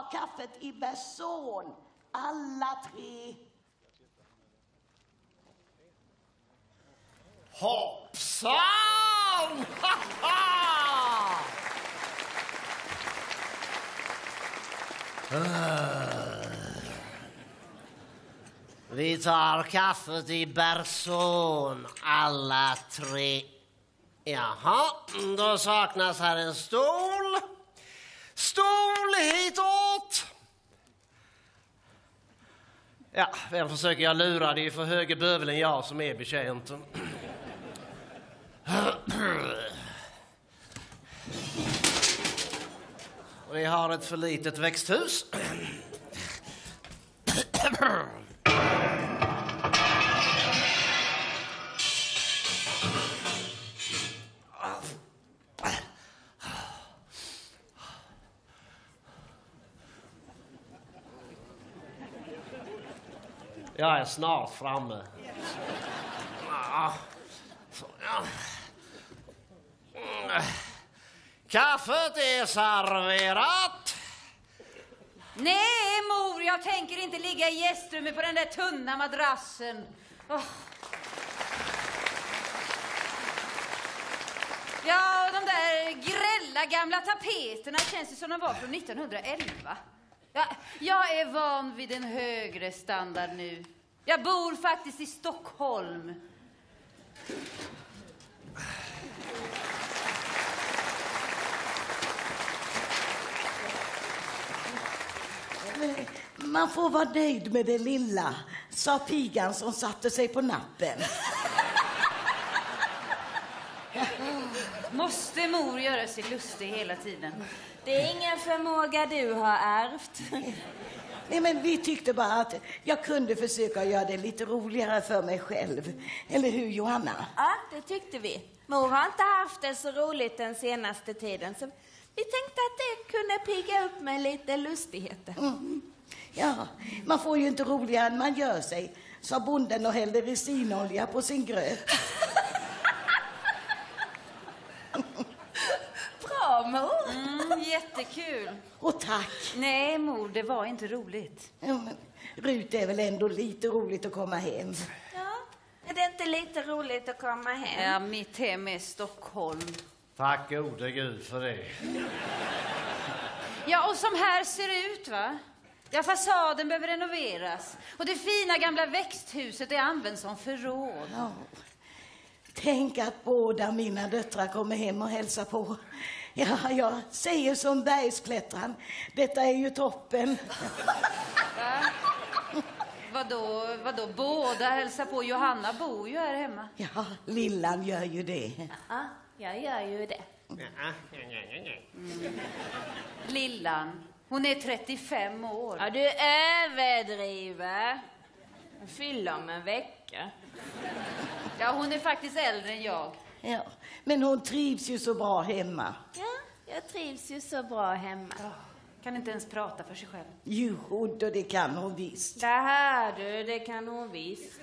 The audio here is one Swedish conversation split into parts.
ta kaffet i person. Alla tre. Hoppsan! Vi tar kaffet i person, alla tre. Jaha, då saknas här en stol. Stol hitåt! Ja, vem försöker jag lura? Det är för höger bövel än jag som är betjänten. Vi har ett för litet växthus. Jag är snart framme. Kaffet är serverat. Nej, mor, jag tänker inte ligga i gästrummet på den där tunna madrassen. Oh. Ja, de där grälla gamla tapeterna känns ju som de var från 1911. Jag är van vid en högre standard nu. Jag bor faktiskt i Stockholm. Man får vara nöjd med det lilla, sa pigan som satte sig på nappen. Måste mor göra sig lustig hela tiden? Det är ingen förmåga du har ärvt. Nej, men vi tyckte bara att jag kunde försöka göra det lite roligare för mig själv. Eller hur, Johanna? Ja, det tyckte vi. Mor har inte haft det så roligt den senaste tiden, så vi tänkte att det kunde pigga upp med lite lustigheter. Mm. Ja, man får ju inte roligare än man gör sig, sa bonden och hällde resinolja på sin gröt. Bra, mor. Jättekul. Och tack. Nej, mor, det var inte roligt. Ja, men Rut, är väl ändå lite roligt att komma hem. Ja, är det inte lite roligt att komma hem? Ja, mitt hem är Stockholm. Tack gode Gud för det. Ja, och som här ser det ut, va? Ja, fasaden behöver renoveras. Och det fina gamla växthuset är använt som förråd. Ja. Tänk att båda mina döttrar kommer hem och hälsar på. Ja, jag säger som bergsklättran. Detta är ju toppen. Va? Vadå? Båda hälsar på? Johanna bor ju här hemma. Ja, lillan gör ju det. Ja, jag gör ju det. Lillan, hon är 35 år. Ja, du överdriver. Jag fyller om en vecka. Ja, hon är faktiskt äldre än jag. Ja, men hon trivs ju så bra hemma. Ja, jag trivs ju så bra hemma. Kan inte ens prata för sig själv. Jo, då det kan hon visst. Det här du, det kan hon visst.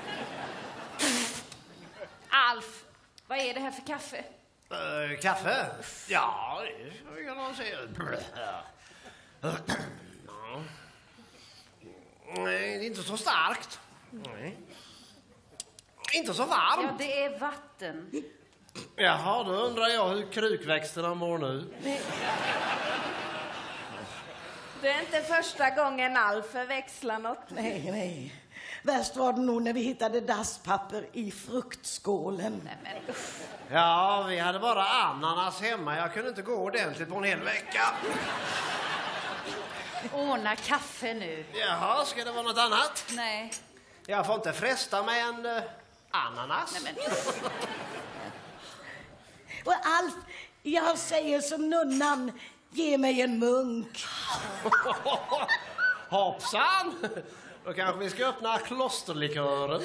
Alf, vad är det här för kaffe? Kaffe? Ja, det kan man säga. Nej, det är inte så starkt. Nej. Inte så varmt. Ja, det är vatten. Jaha, då undrar jag hur krukväxterna mår nu. Det är inte första gången Alf förväxlar något. Nej. Värst var det nog när vi hittade dasspapper i fruktskålen. Nej, men uff. Ja, vi hade bara ananas hemma. Jag kunde inte gå ordentligt på en hel vecka. Ordna kaffe nu. Jaha, ska det vara något annat? Nej. Jag får inte fresta med en ananas. Nej, men uff. Och Alf, jag säger som nunnan, ge mig en munk. Hoppsan! Då kanske vi ska öppna klosterlikören.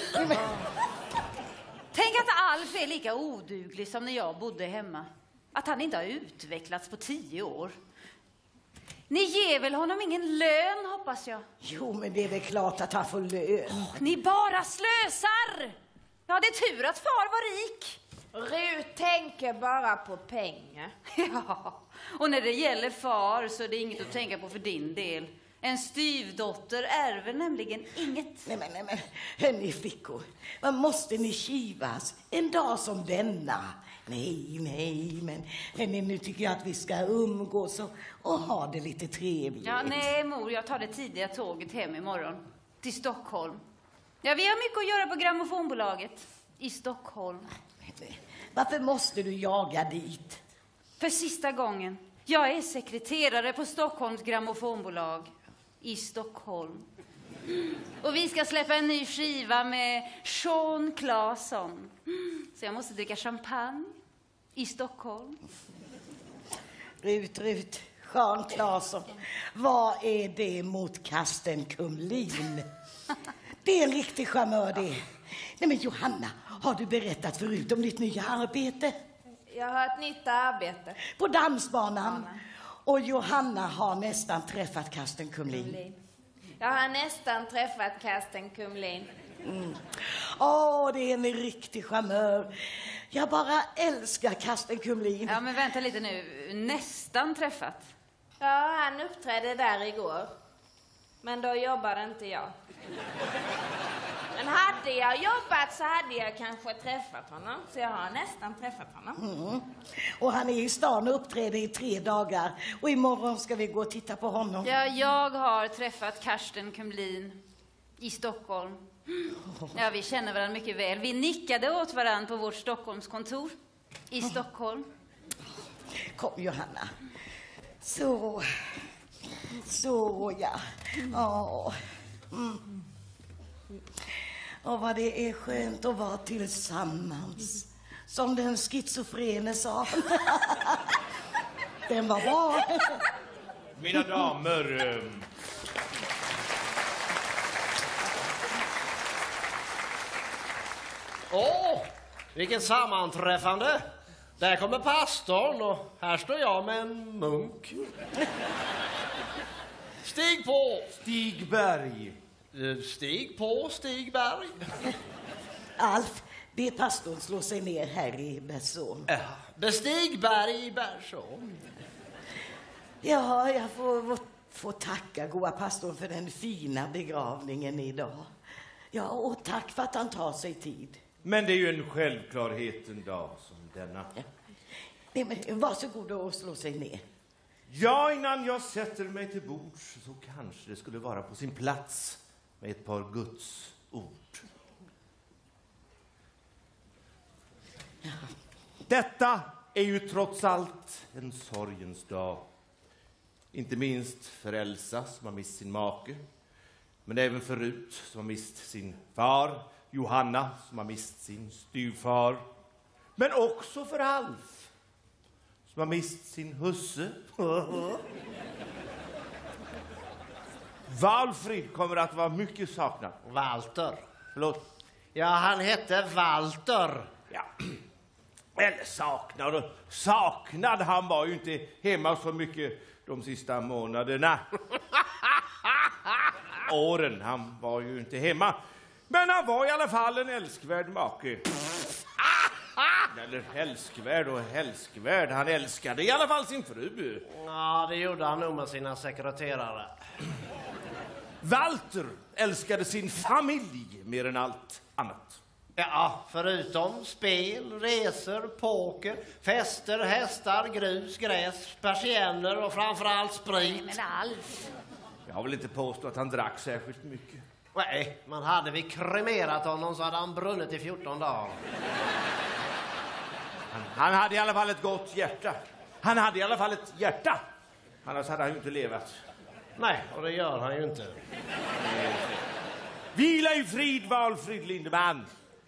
Tänk att Alf är lika oduglig som när jag bodde hemma. Att han inte har utvecklats på 10 år. Ni ger väl honom ingen lön, hoppas jag? Jo, men det är väl klart att han får lön. Ni bara slösar! Ja, det är tur att far var rik. Rut tänker bara på pengar. Ja, och när det gäller far så är det inget att tänka på för din del. En styvdotter ärver nämligen inget. Nej men, hörni flickor, vad måste ni kivas en dag som denna? Nej, men hörni, nu tycker jag att vi ska umgås och ha det lite trevligt. Ja, nej mor, jag tar det tidiga tåget hem imorgon. Till Stockholm. Ja, vi har mycket att göra på grammofonbolaget i Stockholm. Varför måste du jaga dit? För sista gången. Jag är sekreterare på Stockholms grammofonbolag i Stockholm. Och vi ska släppa en ny skiva med Sean Claesson. Så jag måste dricka champagne i Stockholm. Rut, Sean Claesson. Vad är det mot Karsten Kumlin? Det är en riktig charmör det. Nej men Johanna, har du berättat förut om ditt nya arbete? Jag har ett nytt arbete. På dansbanan. Och Johanna har nästan träffat Karsten Kumlin. Jag har nästan träffat Karsten Kumlin. Det är en riktig charmör. Jag bara älskar Karsten Kumlin. Ja, men vänta lite nu. Nästan träffat. Ja, han uppträdde där igår. Men då jobbade inte jag. Men hade jag jobbat så hade jag kanske träffat honom. Så jag har nästan träffat honom. Och han är i stan och uppträder i 3 dagar. Och imorgon ska vi gå och titta på honom. Ja, jag har träffat Karsten Kumlin i Stockholm. Ja, vi känner varandra mycket väl. Vi nickade åt varandra på vårt Stockholmskontor i Stockholm. Kom Johanna. Så ja. Och vad det är skönt att vara tillsammans. Som den schizofrene sa. Den var bra. Mina damer. Vilket sammanträffande. Där kommer pastorn och här står jag med en munk. Stig på! Stigberg. Stig på, Stigberg. Alf, be pastorn slå sig ner här i Bersån. Bestig berg i Bersån. Ja, jag får tacka goda pastorn för den fina begravningen idag. Ja, och tack för att han tar sig tid. Men det är ju en självklarhet en dag som denna. Nej, men varsågod och slå sig ner. Ja, innan jag sätter mig till bords så kanske det skulle vara på sin plats med ett par Guds ord. Ja. Detta är ju trots allt en sorgens dag. Inte minst för Elsa som har mist sin make. Men även för Rut som har mist sin far. Johanna som har mist sin styvfar. Men också för Alf som har mist sin husse. Valfrid kommer att vara mycket saknad. Walter. Förlåt. Ja, han hette Walter. Ja. Eller saknad. Han var ju inte hemma så mycket de sista månaderna. Åren, han var ju inte hemma. Men han var i alla fall en älskvärd make. Eller älskvärd. Han älskade i alla fall sin fru. Ja, det gjorde han nog med sina sekreterare. Walter älskade sin familj mer än allt annat. Ja, förutom spel, resor, poker, fester, hästar, grus, gräs, persienner och framförallt sprit. Men Alf. Jag har väl inte påstått att han drack särskilt mycket. Nej, man hade vi kremerat honom så hade han brunnit i 14 dagar. Han hade i alla fall ett gott hjärta. Annars hade han ju inte levat. Nej, och det gör han ju inte. Vila i frid, Valfrid Lindeman.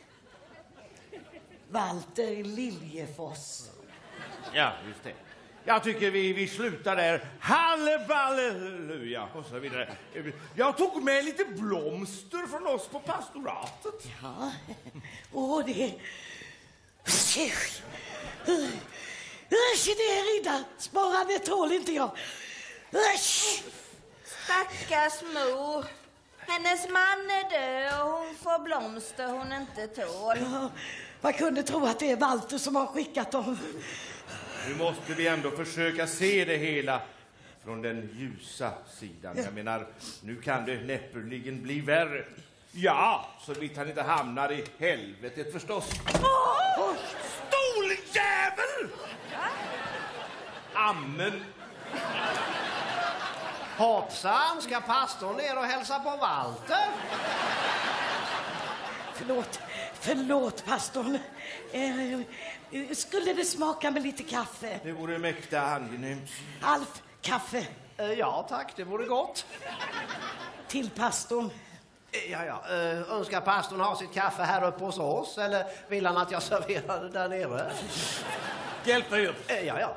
Walter Liljefors. Ja, just det. Jag tycker vi slutar där. Halleluja och så vidare. Jag tog med lite blomster från oss på pastoratet. Ja, det... Det är ridda. Spara, det tål inte jag. Stackars mor. Hennes man är död och hon får blomster hon inte tål. Ja, man kunde tro att det är Walter som har skickat dem. Nu måste vi ändå försöka se det hela från den ljusa sidan. Jag menar, nu kan det näppeligen bli värre. Ja, så vitt han inte hamnar i helvetet förstås. Stoljävel! Amen. Hoppsan, ska pastorn ner och hälsa på Walter? Förlåt, pastorn. Skulle det smaka med lite kaffe? Det vore mäkta angenämt. Alf, kaffe. Ja tack, det vore gott. Till pastorn. Ja. Önskar pastorn ha sitt kaffe här uppe hos oss eller vill han att jag serverar det där nere? Hjälp mig upp. Ja.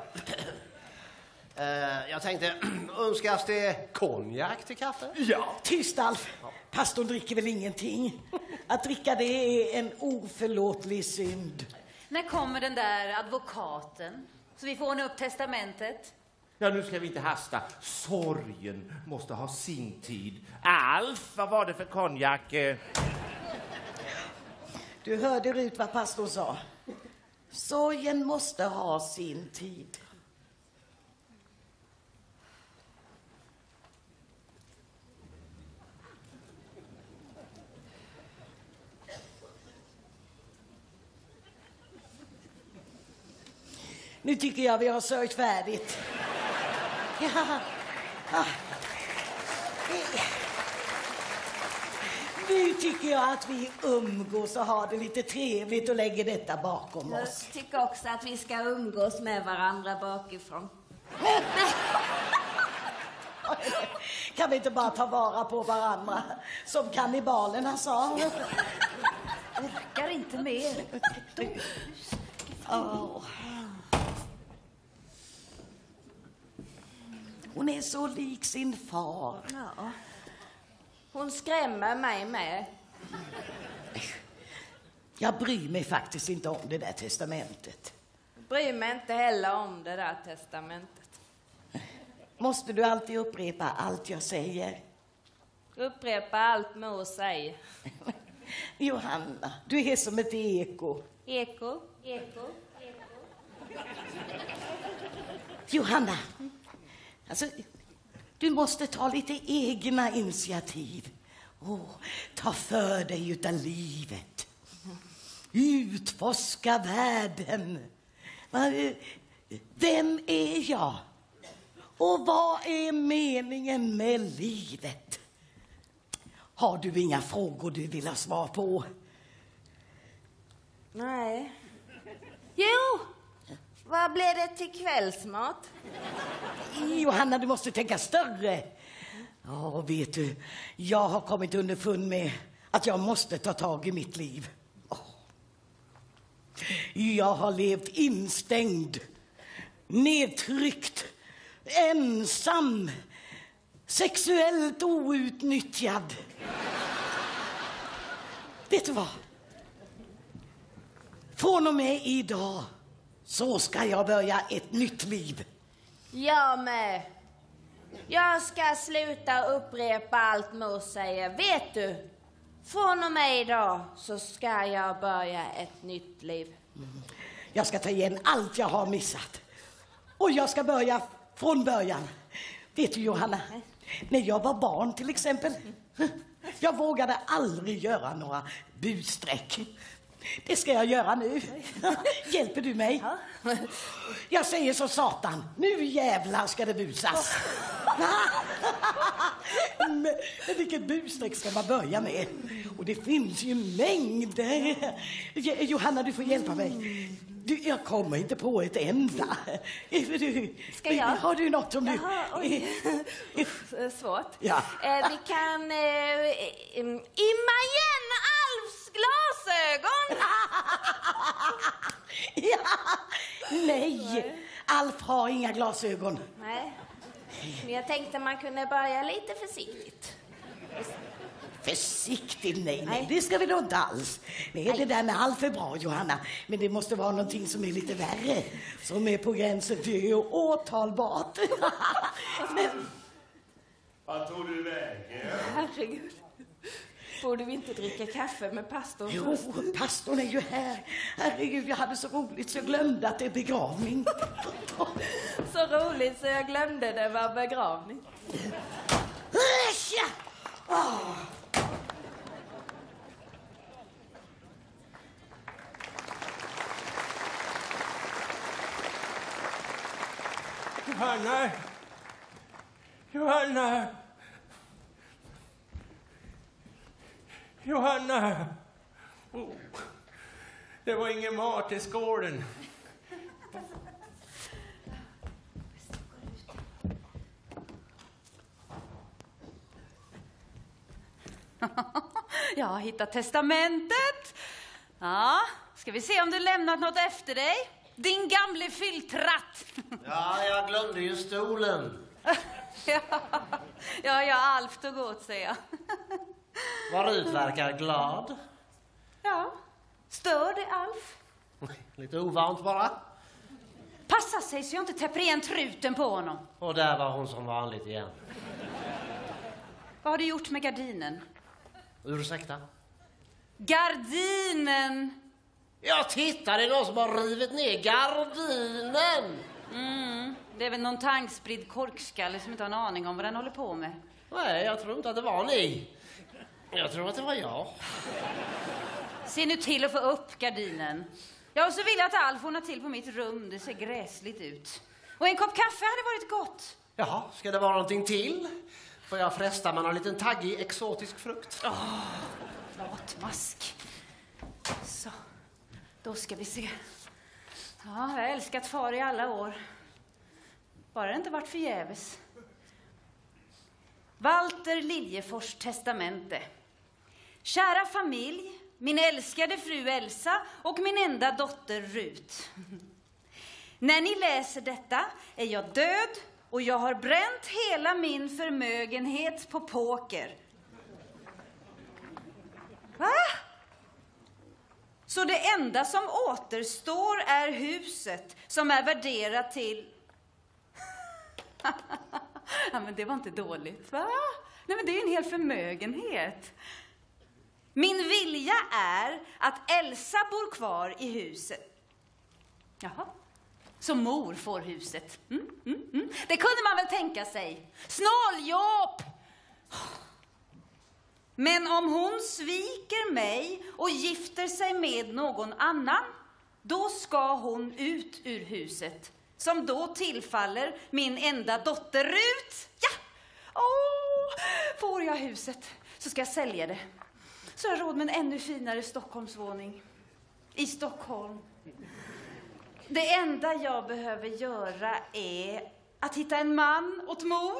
Jag tänkte, önskas det konjak till kaffe? Ja. Tyst, Alf. Pastorn dricker väl ingenting. Att dricka det är en oförlåtlig synd. När kommer den där advokaten? Så vi får ordna upp testamentet. Ja, nu ska vi inte hasta. Sorgen måste ha sin tid. Alf, vad var det för konjak? Du hörde ut vad pastorn sa. Sorgen måste ha sin tid. Nu tycker jag vi har sörjt färdigt. Ja. Nu tycker jag att vi umgås och har det lite trevligt och lägger detta bakom oss. Jag tycker också att vi ska umgås med varandra bakifrån. Kan vi inte bara ta vara på varandra som kannibalerna sa? Orkar inte mer. Oh. Hon är så lik sin far. Ja. Hon skrämmer mig med. Jag bryr mig faktiskt inte om det där testamentet. Bryr mig inte heller om det där testamentet. Måste du alltid upprepa allt jag säger? Upprepa allt mor säger. Johanna, du är som ett eko. Eko. Johanna, alltså, du måste ta lite egna initiativ. Ta för dig utav livet. Utforska världen. Vem är jag? Och vad är meningen med livet? Har du inga frågor du vill ha svar på? Nej. Jo! Vad blir det till kvällsmat? Johanna, du måste tänka större. Ja, vet du, jag har kommit underfund med att jag måste ta tag i mitt liv. Jag har levt instängd, nedtryckt, ensam, sexuellt outnyttjad. Vet du vad? Från och med idag så ska jag börja ett nytt liv. Jag med. Jag ska sluta upprepa allt mor säger. Vet du? Från och med idag så ska jag börja ett nytt liv. Jag ska ta igen allt jag har missat. Och jag ska börja från början. Vet du, Johanna? När jag var barn till exempel. Jag vågade aldrig göra några bussträck. Det ska jag göra nu. Hjälper du mig? Jag säger så satan. Nu jävlar ska det busas. Men vilket bussträck ska man börja med? Och det finns ju mängder. Johanna, du får hjälpa mig. Jag kommer inte på ett enda. Ska jag? Har du något som du... Svårt. Ja. Vi kan imma igen Alfs glasögon. Ja. Nej, Alf har inga glasögon. Nej. Men jag tänkte man kunde börja lite försiktigt. Försiktigt, nej, det ska vi då inte alls. Nej, det där med Alf är bra, Johanna. Men det måste vara någonting som är lite värre. Som är på gränsen till åtalbart. Men... Vad tog du vägen? Herregud. Borde vi inte dricka kaffe med pastorn Jo, först? pastorn är ju här. Herregud, jag hade så roligt så jag glömde att det är begravning. Så roligt så jag glömde det var begravning. Tja! Åh. Johanna! Johanna! Johanna! Oh, det var ingen mat i skålen. Jag har hittat testamentet. Ja, ska vi se om du lämnat något efter dig. Din gamle fylltratt. Ja, jag glömde ju stolen. Ja, Alf tog åt sig, ja. Varut verkar glad. Ja, stör det, Alf? Lite ovant bara. Passa sig så jag inte täpper igen truten på honom. Och där var hon som vanligt igen. Vad har du gjort med gardinen? Ursäkta? Gardinen! Jag tittar, det är någon som har rivit ner gardinen. Det är väl någon tankspridd korkskalle som inte har en aning om vad den håller på med. Nej, jag tror inte att det var ni. Jag tror att det var jag. Se nu till att få upp gardinen. Ja, och så vill jag att Alf ordnar till på mitt rum. Det ser gräsligt ut. Och en kopp kaffe hade varit gott. Jaha, ska det vara någonting till? Får jag fresta med någon liten taggig exotisk frukt? Latmask. Så, då ska vi se. Ja, jag har älskat far i alla år. Bara det inte varit förgäves. Walter Liljefors testamente. Kära familj, min älskade fru Elsa och min enda dotter Rut. När ni läser detta är jag död och jag har bränt hela min förmögenhet på poker. Va? Så det enda som återstår är huset som är värderat till... Ja, men det var inte dåligt, va? Nej, men det är en hel förmögenhet. Min vilja är att Elsa bor kvar i huset. Jaha. Så mor får huset. Det kunde man väl tänka sig. Snåljåp! Men om hon sviker mig och gifter sig med någon annan, då ska hon ut ur huset, som då tillfaller min enda dotter Rut. Ja! Får jag huset så ska jag sälja det. Så jag har råd med en ännu finare Stockholmsvåning. I Stockholm. Det enda jag behöver göra är att hitta en man åt mor.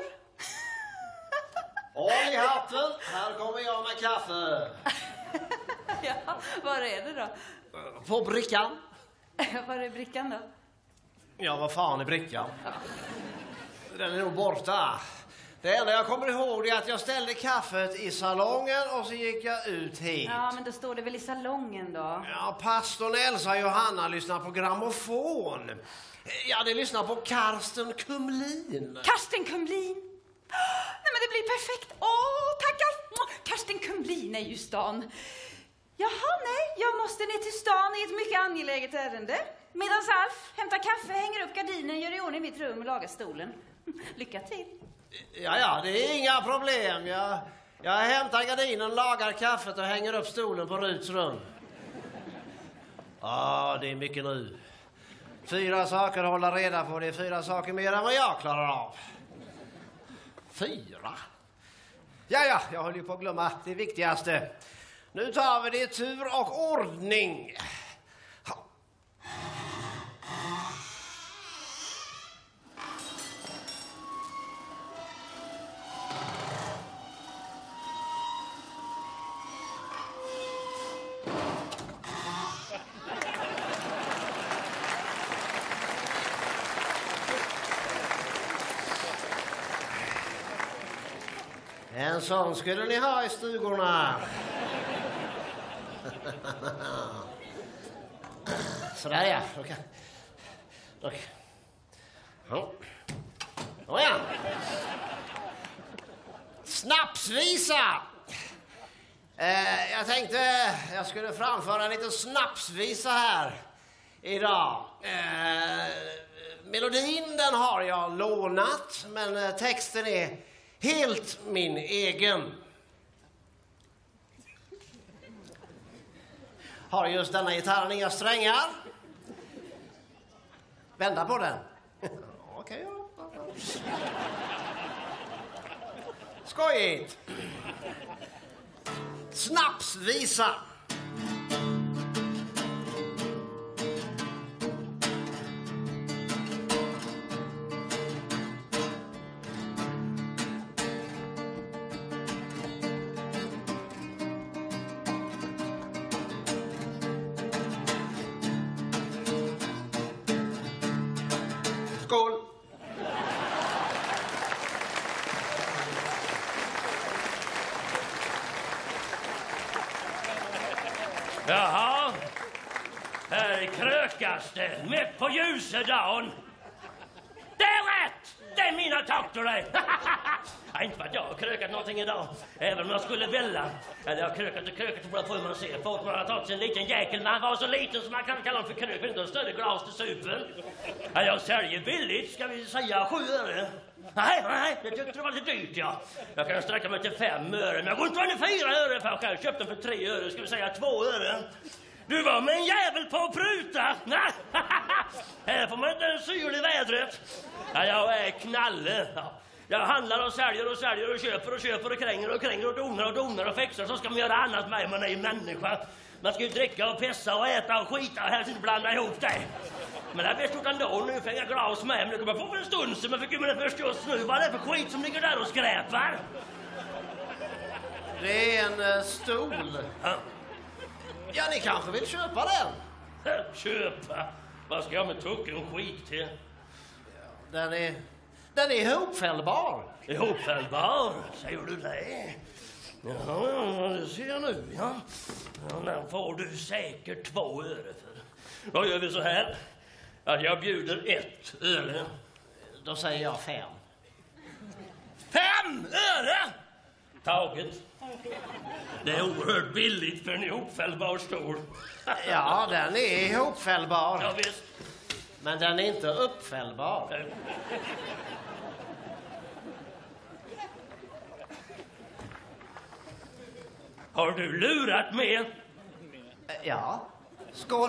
Håll i hatten, här kommer jag med kaffe. Ja, var är det då? På brickan. Var är brickan då? Ja, vad fan är brickan? Den är nog borta. Det enda jag kommer ihåg är att jag ställde kaffet i salongen och så gick jag ut hit. Ja, men då står det väl i salongen då? Ja, pastorn Elsa och Johanna lyssnar på grammofon. Ja, de lyssnar på Karsten Kumlin. Karsten Kumlin? Nej, men det blir perfekt. Tackar. Karsten Kumlin är ju i stan. Jaha, nej, jag måste ner till stan i ett mycket angeläget ärende. Medan Alf hämtar kaffe, hänger upp gardinen, gör i ordning mitt rum och lagar stolen. Lycka till. Ja, det är inga problem. Jag hämtar gardinen, lagar kaffet och hänger upp stolen på Ruts rum. Ja, det är mycket nu. 4 saker att hålla reda på. Det är 4 saker mer än vad jag klarar av. 4? Ja, jag håller ju på att glömma det viktigaste. Nu tar vi det i tur och ordning. En sån skulle ni ha i stugorna. Sådär ja. Okej. Ja. Snapsvisa. Jag tänkte jag skulle framföra en liten snapsvisa här idag. Melodin den har jag lånat, men texten är helt min egen. Har just denna gitarren inga strängar. Vända på den. Okej, ja. Skojigt. Snapsvisa. Skål. Jaha, här krökas det mitt på ljusedagen. Det är rätt! Det är mina takter det. Ja, inte för att jag har krökat någonting idag, även om jag skulle vilja. Eller jag har krökat och krökat, så får man se. Folk man har tagit sig en liten jäkel, men han var så liten som man kan kalla honom för krök. Inte en större glas till supen. Ja, jag säljer billigt, ska vi säga 7 öre. Nej, jag tyckte det var lite dyrt, ja. Jag kan sträcka mig till 5 öre, men jag går inte under 4 öre, för jag själv köpte den för 3 öre, ska vi säga 2 öre. Du var med en jävel på att pruta. Nej, här får man inte en syl i vädret. Ja, jag är knalle. Ja. Jag handlar och säljer och säljer och köper och kränger och donar och fixar. Så ska man göra annat med, man är ju människa. Man ska ju dricka och pissa och äta och skita och helst inte blanda ihop det. Men det är stort ändå, nu får jag glas med. Men det kommer få för en stund så man fick ju med det först just nu. Vad är det för skit som ligger där och skräpar? Det är en stol. Ja, ni kanske vill köpa den? Köpa? Vad ska jag med tucken skit till? Den är ihopfällbar. Ihopfällbar? Säger du det? Ja, det ser jag nu, ja. Den får du säkert 2 öre för. Då gör vi så här. Att jag bjuder 1 öre. Då säger jag 5. 5 öre? Taget. Det är oerhört billigt för en ihopfällbar stol. Ja, den är ihopfällbar. Ja, visst. Men den är inte uppfällbar. Har du lurat med? Ja. Skål.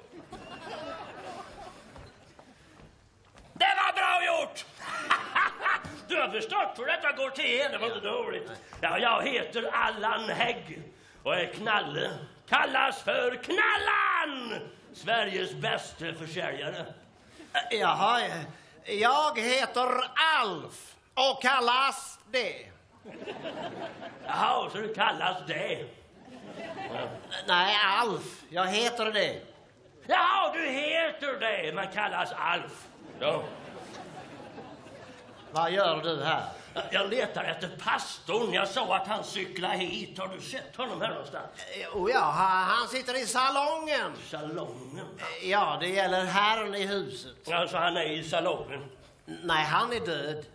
Det var bra gjort! Du har förstått hur detta går till. Det var inte dåligt. Ja, jag heter Allan Hägg och är knalle. Kallas för Knallan! Sveriges bästa försäljare. Jaha, jag heter Alf och kallas det. Jaha, så du kallas det? Nej, Alf. Jag heter det. Ja, du heter det. Man kallas Alf. Ja. Vad gör du här? Jag letar efter pastorn. Jag sa att han cyklade hit. Har du sett honom här någonstans? Oh ja, han sitter i salongen. Salongen? Ja, det gäller herren i huset. Alltså han är i salongen? Nej, han är död.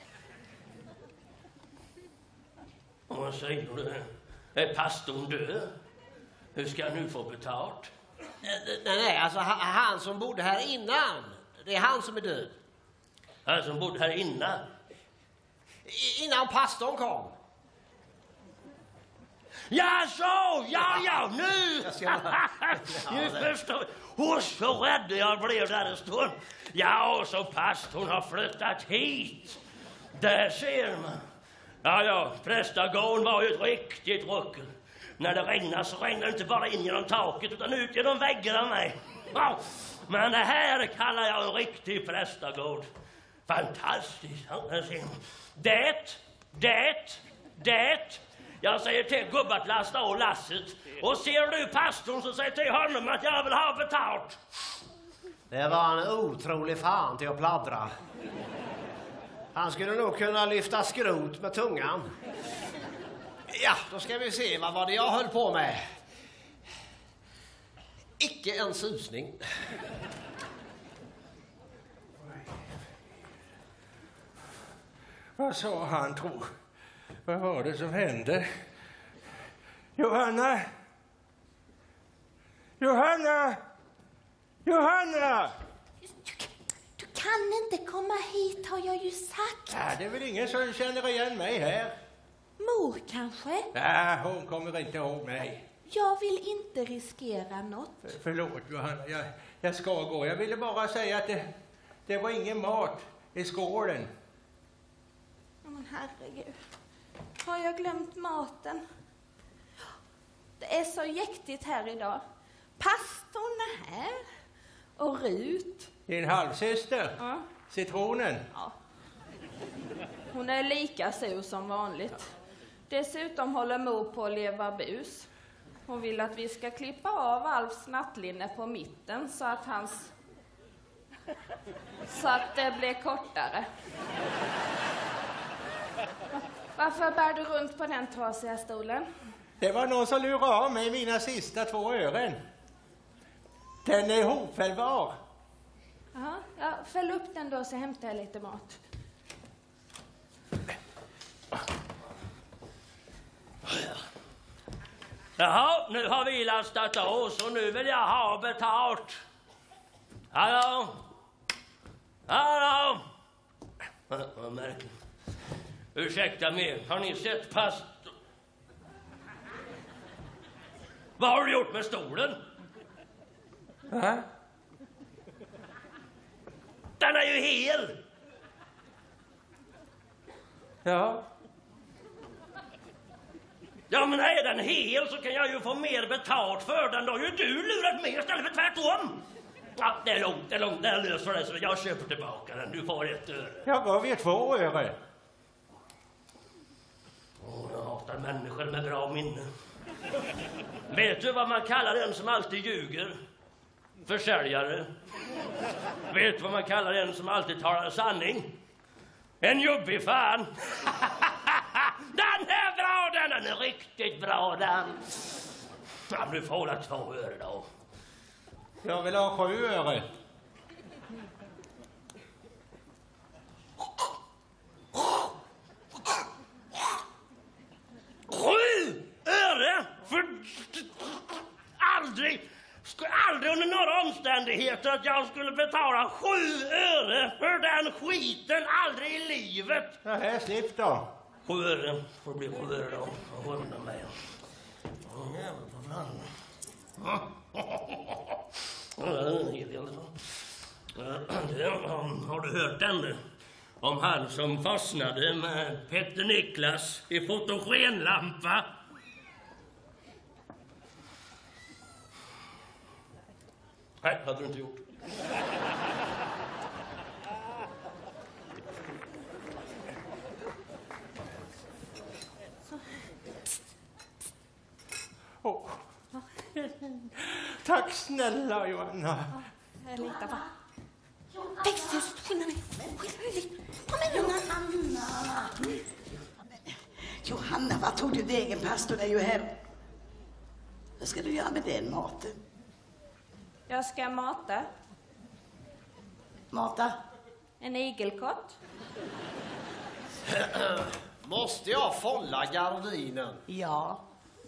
Vad säger du? Är pastorn död? Hur ska han nu få betalt? Nej, alltså han som bodde här innan. Det är han som är död. Han som bodde här innan? Innan pastorn kom. Ja, så! Ja, nu! Nu förstår jag. Så rädd jag blev där en stund. Ja, och så pastorn har flyttat hit. Där ser man. Ja, prästagården var ju ett riktigt ruckel. När det regnar så regnar det inte bara in genom taket utan ut genom väggarna med. Ja, men det här kallar jag en riktig prästagård. Fantastiskt. Det. Jag säger till gubben att lasta av lasset. Och ser du pastorn så säger till honom att jag vill ha betalt. Det var en otrolig fan till att pladdra. Han skulle nog kunna lyfta skrot med tungan. Ja, då ska vi se. Vad var det jag höll på med? Icke en susning. Vad sa han, tro? Vad var det som hände? Johanna! Johanna! Johanna! Du kan inte komma hit, har jag ju sagt. Ja, det är väl ingen som känner igen mig här. Mor kanske? Nej, hon kommer inte ihåg mig. Jag vill inte riskera något. Förlåt, Johanna. Jag ska gå. Jag ville bara säga att det var ingen mat i skålen. Men herregud. Har jag glömt maten? Det är så jäktigt här idag. Pastorn är här. Och Rut. Din halvsyster? Ja. Citronen? Ja. Hon är lika sur som vanligt. Dessutom håller mor på att leva bus. Hon vill att vi ska klippa av Alfs nattlinne på mitten så att det blir kortare. Varför bär du runt på den trasiga stolen? Det var någon som lurade av mig mina sista 2 ören. Den är hopfällbar. Ja, fäll upp den då så hämtar jag lite mat. Jaha, nu har vi lastat oss och nu vill jag ha betalt. Hallå? Hallå? Vad märkligt. Ursäkta mig, har ni sett pastor? Vad har du gjort med stolen? Va? Den är ju hel! Ja. Ja, men är den hel så kan jag ju få mer betalt för den. Då har ju du lurat mig istället för tvärtom. Ja, det är lugnt, det löser det så jag köper tillbaka den. Du får 1 öre. Jag gav er 2 öre. Jag hatar människor med bra minne. Vet du vad man kallar den som alltid ljuger? Försäljare. Vet du vad man kallar den som alltid talar sanning? En jobbig fan. Den är bra, den är riktigt bra den. Ja, du får hålla 2 öre då. Jag vill ha 7 öre. Aldrig under några omständigheter att jag skulle betala 7 öre för den skiten, aldrig i livet. Ja, här, slipp då. 7 öre, får bli 7 öre då. Jag undrar mig. Har du hört den? Om han som fastnade med Petter Niklas i fotogenlampa. Nej, hade du inte gjort. Oh. Tack snälla, Johanna. Jag litar på. Skynda mig. Kom igen, Johanna. Johanna, vad tog du vägen? Pastorn är ju här. Vad ska du göra med den maten? Jag ska mata Mata? en igelkott. Måste jag folla gardinen? Ja.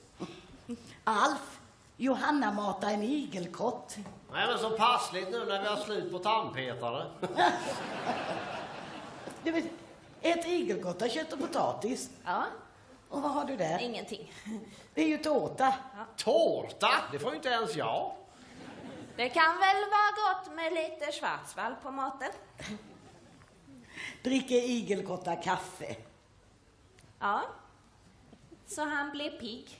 Alf, Johanna matar en igelkott. Nej, men så passligt nu när vi har slut på tandpetare. Du vet, ett igelkott av kött och potatis. Ja, Och vad har du där? ingenting. Det är ju tårta. Tårta? Det får ju inte ens jag. Det kan väl vara gott med lite schwarzwald på maten. Dricker igelkottar kaffe. Ja, så han blir pigg.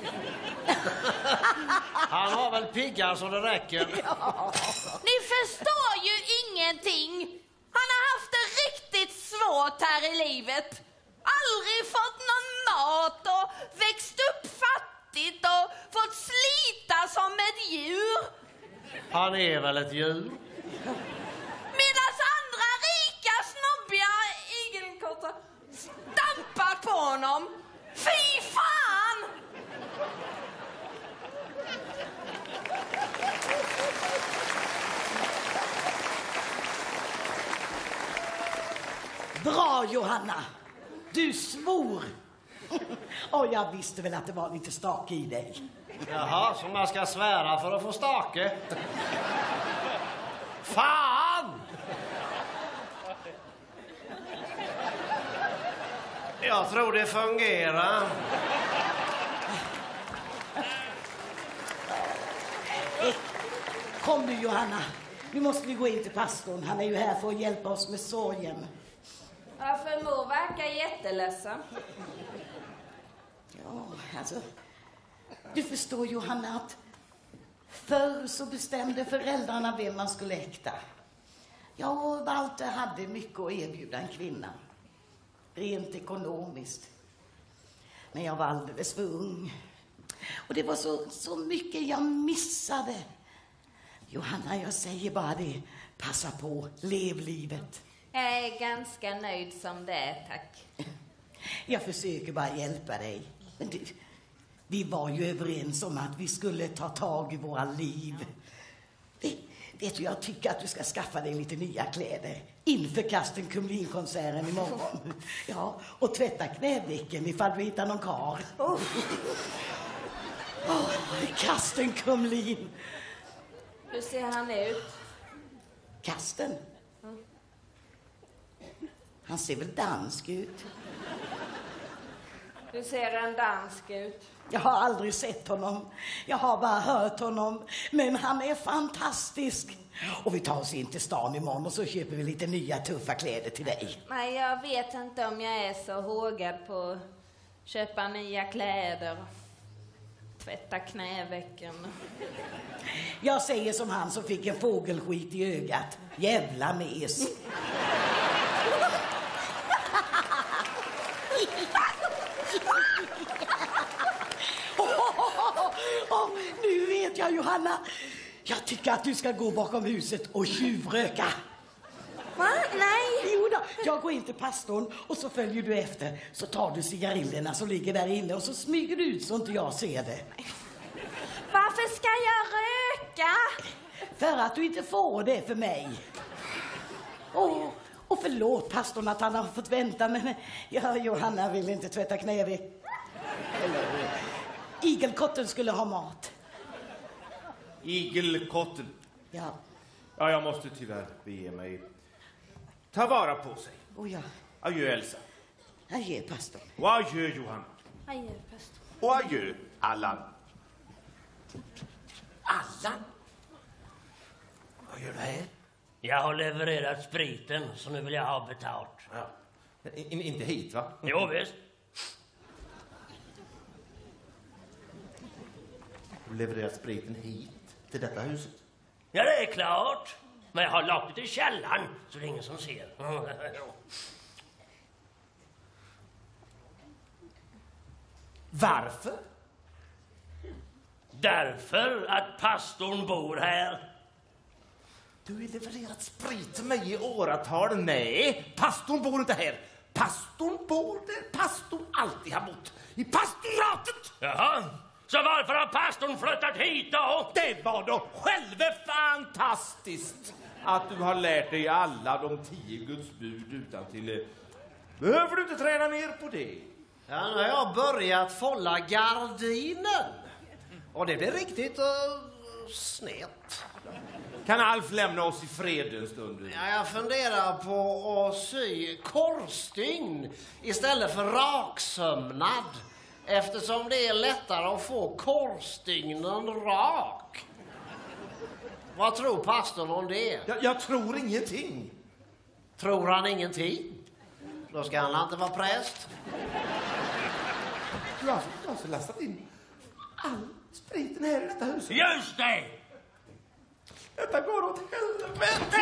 Han har väl piggar så det räcker. Ni förstår ju ingenting. Han har haft det riktigt svårt här i livet. Aldrig fått någon mat och växt upp fattigt och fått slita som ett djur. Han är väl ett djur? Medan andra rika, snobbiga igelkottar stampar på honom. Fy fan! Bra, Johanna. Du svor. Och jag visste väl att det var lite stake i dig. Jaha, så man ska svära för att få stake? Fan! Jag tror det fungerar. Kom nu, Johanna. Nu måste vi gå in till pastorn. Han är ju här för att hjälpa oss med sorgen. Ja, för mor verkar jätteledsen. Ja, alltså... Du förstår, Johanna, att förr så bestämde föräldrarna vem man skulle äkta. Ja, och Walter hade mycket att erbjuda en kvinna. Rent ekonomiskt. Men jag var alldeles för ung. Och det var så mycket jag missade. Johanna, jag säger bara det. Passa på, lev livet. Jag är ganska nöjd som det är, tack. Jag försöker bara hjälpa dig. Men du, vi var ju överens om att vi skulle ta tag i våra liv. Vet du, jag tycker att du ska skaffa dig lite nya kläder inför Karsten Kumlin-konserten imorgon. Ja, och tvätta knävecken ifall du hittar någon karl. Karsten Kumlin. Hur ser han ut? Karsten? Han ser väl dansk ut? Hur ser en dansk ut? Jag har aldrig sett honom. Jag har bara hört honom. Men han är fantastisk. Och vi tar oss in till stan imorgon och så köper vi lite nya tuffa kläder till dig. Nej, jag vet inte om jag är så hågad på att köpa nya kläder. Tvätta knävecken. Jag säger som han som fick en fågelskit i ögat. Jävla mes. Nu vet jag, Johanna. Jag tycker att du ska gå bakom huset och tjuvröka. Va? Nej. Jo då, jag går in till pastorn och så följer du efter. Så tar du cigarillerna som ligger där inne och så smyger du ut så inte jag ser det. Varför ska jag röka? För att du inte får det för mig. Och förlåt pastorn att han har fått vänta, men ja, Johanna vill inte tvätta knäveck. Igelkotten skulle ha mat. Igelkotten. Ja. Ja, jag måste tyvärr bege mig. Ta vara på sig. Ja. Adjö, Elsa. Adjö, pastorn. Och adjö, Johanna. Adjö, pastor. Och adjö, Allan. Allan? Vad gör du här? Jag har levererat spriten, så nu vill jag ha betalt. Ja. Inte hit, va? Jo, visst. Du levererar spriten hit, till detta huset. Ja, det är klart. Men jag har lagt det i källaren, så det är ingen som ser. Varför? Därför att pastorn bor här. Du har levererat sprit till mig i åratal. Nej, pastorn bor inte här. Pastorn bor där pastorn alltid har bott. I pastoratet. Jaha. Så varför har pastorn flyttat hit då? Det var då själva fantastiskt att du har lärt dig alla de 10 Guds bud utan till. Behöver du inte träna mer på det? Ja, nu har jag börjat fålla gardinen. Och det blir riktigt snett. Kan Alf lämna oss i fred en stund? Ja, jag funderar på att sy korstygn istället för raksömnad. Eftersom det är lättare att få korstygnen rak. Vad tror pastorn om det? Jag tror ingenting. Tror han ingenting? Då ska han inte vara präst. Du har alltså lastat in all spriten här i detta huset. Just det! Detta går åt helvete!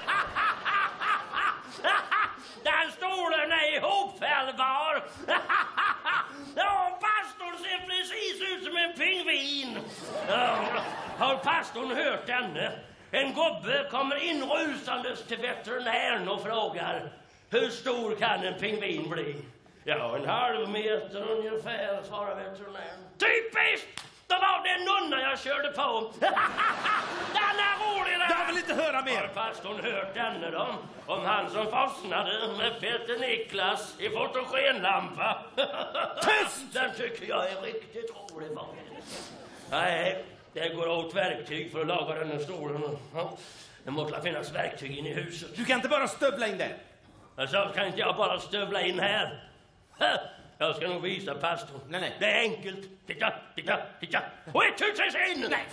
Den stolen är ihopfällbar. Ja, pastorn ser precis ut som en pingvin. Ja, har pastorn hört henne? En gubbe kommer inrusandes till veterinären och frågar: hur stor kan en pingvin bli? Ja, 1/2 meter ungefär, svarar veterinären. Typiskt! Det var den nunna jag körde på. Den är rolig. Jag vill inte höra höra mer. Har pastorn hört denne då? Om han som fastnade med Peter Niklas i fotogenlampa. Tyst! Den tycker jag är riktigt rolig. Nej, det går åt verktyg för att laga den här stolen. Ja. Det måste finnas verktyg in i huset. Du kan inte bara stövla in där. Alltså, kan inte jag bara stövla in här? Jag ska nog visa pastorn. Nej. Det är enkelt. Titta. Och ett hus in! Nej.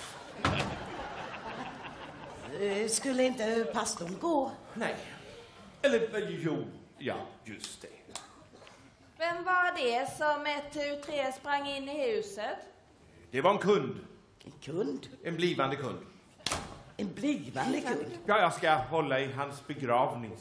Skulle inte pastorn gå? Nej. Eller, jo, ja, just det. Vem var det som 1-3 sprang in i huset? Det var en kund. En kund? En blivande kund. En blivande kund? Ja, jag ska hålla i hans begravning.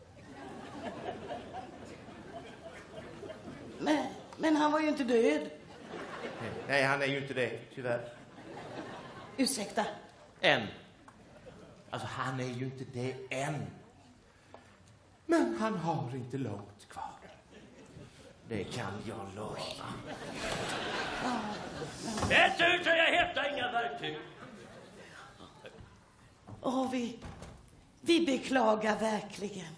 Men han var ju inte död. Nej, han är ju inte det, tyvärr. Ursäkta. Än. Alltså, han är ju inte det än. Men han har inte långt kvar. Det kan jag lova. Ett hus, jag hittar inga verktyg. Vi beklagar verkligen.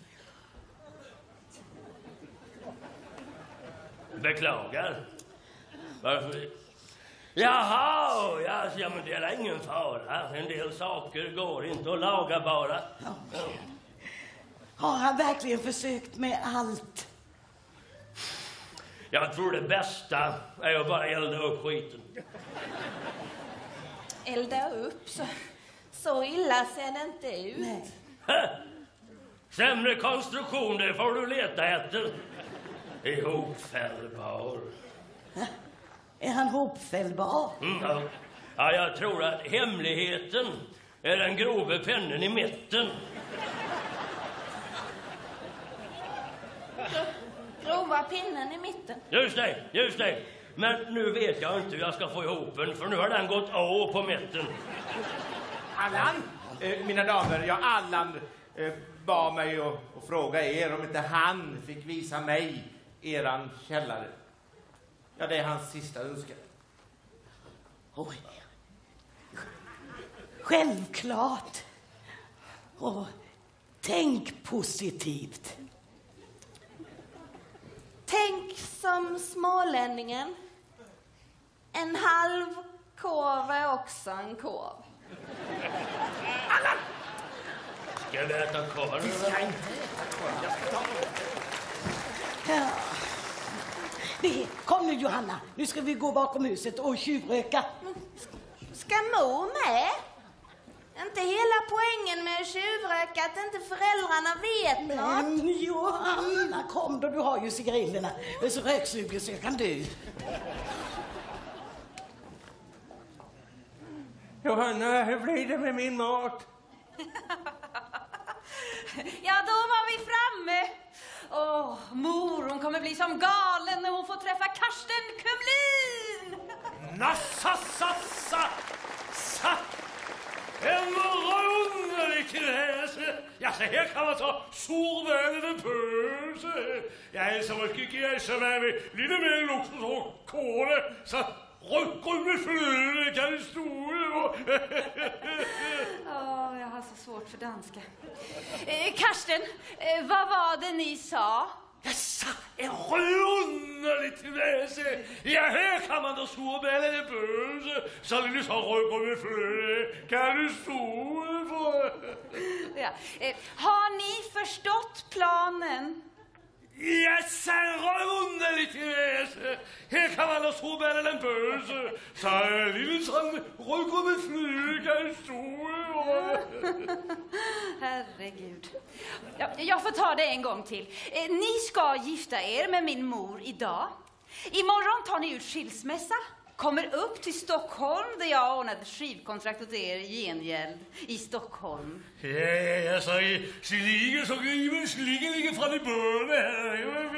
Beklagar? Varför? Jaha, ja, men det är ingen fara. En del saker går inte att laga bara. Ja. Har han verkligen försökt med allt? Jag tror det bästa är att bara elda upp skiten. Elda upp? Så illa ser det inte ut. Nej. Sämre konstruktion, det får du leta efter. Ihopfällbar. Är han hopfällbar? Ja, jag tror att hemligheten är den grova pennen i mitten. Grova pinnen i mitten. Just det. Men nu vet jag inte hur jag ska få ihop den, för nu har den gått å på mitten. Allan, mina damer, Allan bad mig att fråga er om inte han fick visa mig eran källare. Ja, det är hans sista önskan. Oj. Självklart. Och tänk positivt. Tänk som smålänningen. En halv korv är också en korv. Allan! Ska vi äta korv? Vi ska inte äta korv. Jag ska ta Ja. Kom nu, Johanna. Nu ska vi gå bakom huset och tjuvröka. Ska mor med? Inte hela poängen med tjuvröka att inte föräldrarna vet något. Men Johanna, kom då. Du har ju cigarillerna. Jag är så röksugen så jag kan dö. Johanna, hur blir det med min mat? Ja, då var vi framme. Mor, hon kommer bli som galen när hon får träffa Karsten Kumlin. Nassa. En underlig kläse. Ja, så här kan man ta solvärlden pøse. Jeg så måske give jeg så være med lidt mere luksus og kåle, så ryggen med fløde kan det stå. Jag har så svårt för danska. Karsten, vad var det ni sa? Jaså, en underlig kläse. Ja, här kan man ta solvärlden pøse, så det liksom ryggen med fløde kan det stå. Ja. Har ni förstått planen? Yes, en underlig kläse. Här kan man ha solvärlden en pøse, så är det liksom ryggen med fløde kan det stå. Herregud. Ja, jag får ta det en gång till. Ni ska gifta er med min mor idag. Imorgon tar ni ut skilsmässa. Kommer upp till Stockholm där jag har ordnat ett skivkontrakt åt er i gengäld i Stockholm. Ja, så ligger så given ligger fram i börne här.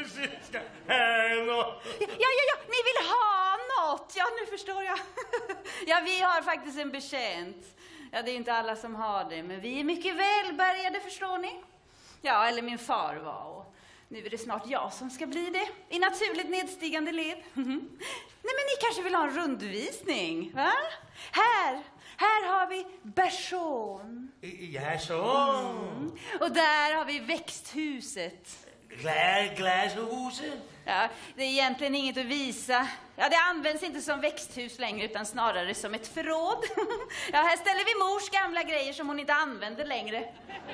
Ja, ni vill ha något. Ja, nu förstår jag. Ja, vi har faktiskt en betjänt. Ja, det är inte alla som har det, men vi är mycket välbärgade, förstår ni. Ja, eller min far var. Och Nu är det snart jag som ska bli det, i naturligt nedstigande led. Nej, men ni kanske vill ha en rundvisning, va? Här har vi Bersån. Ja, så. Och där har vi växthuset. Glashuset. Ja, det är egentligen inget att visa. Ja, det används inte som växthus längre utan snarare som ett förråd. Ja, här ställer vi mors gamla grejer som hon inte använder längre.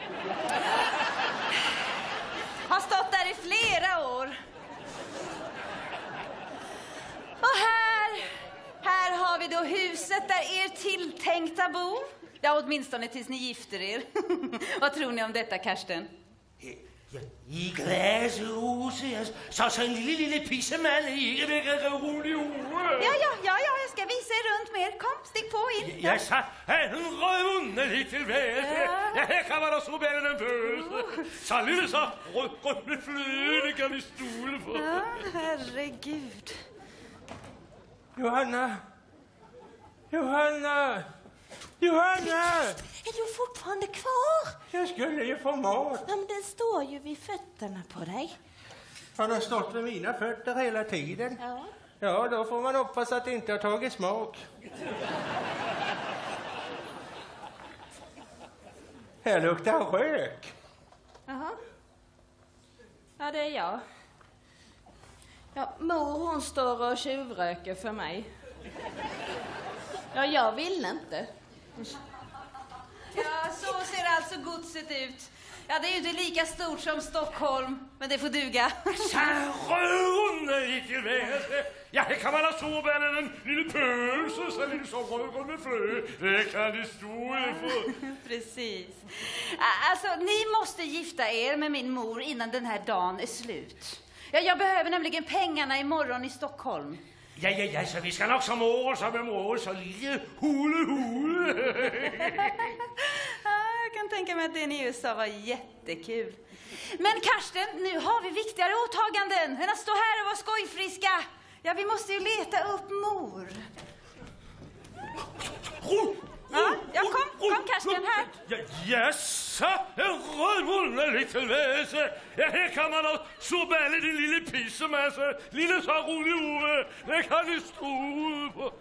Har stått där i flera år. Och här har vi då huset där er tilltänkta bor. Ja, åtminstone tills ni gifter er. Vad tror ni om detta, Karsten? I glashuset, så en lille pisseman i rolig ord. Ja, jag ska visa er runt mer. Kom, stick på in. Jag sa, en underligt till väder. Ja, här kan vara så väl en bös. Så lille så, rökgått med flöde kan vi stole på. Ja, herregud. Johanna! Är du fortfarande kvar? Jag skulle ju få mat. Ja, men den står ju vid fötterna på dig. Har den stått vid mina fötter hela tiden? Ja. Ja, då får man hoppas att det inte har tagit smak. Här luktar rök. Jaha. Ja, det är jag. Ja, mor hon står och tjuvröker för mig. Ja, jag vill inte. Ja, så ser alltså godset ut. Ja, det är ju inte lika stort som Stockholm, men det får duga. Så underligt till väder. Ja, här kan vara så väl en lille pös. Så lille så rökgått med flöde. Det kan vi stole på. Precis. Alltså, ni måste gifta er med min mor innan den här dagen är slut. Ja, jag behöver nämligen pengarna imorgon i Stockholm. Ja, så vi ska nog som år som en år, så lille hule. Ja, jag kan tänka mig att den i USA var jättekul. Men Karsten, nu har vi viktigare åtaganden än att stå här och vara skojfriska. Ja, vi måste ju leta upp mor. Ja, kom Karsten här. Jaså, en rödmulle lite väse. Ja, här kan man ha så väl i din lille pisseman, så lille så rolig ove. Det kan ni stå på.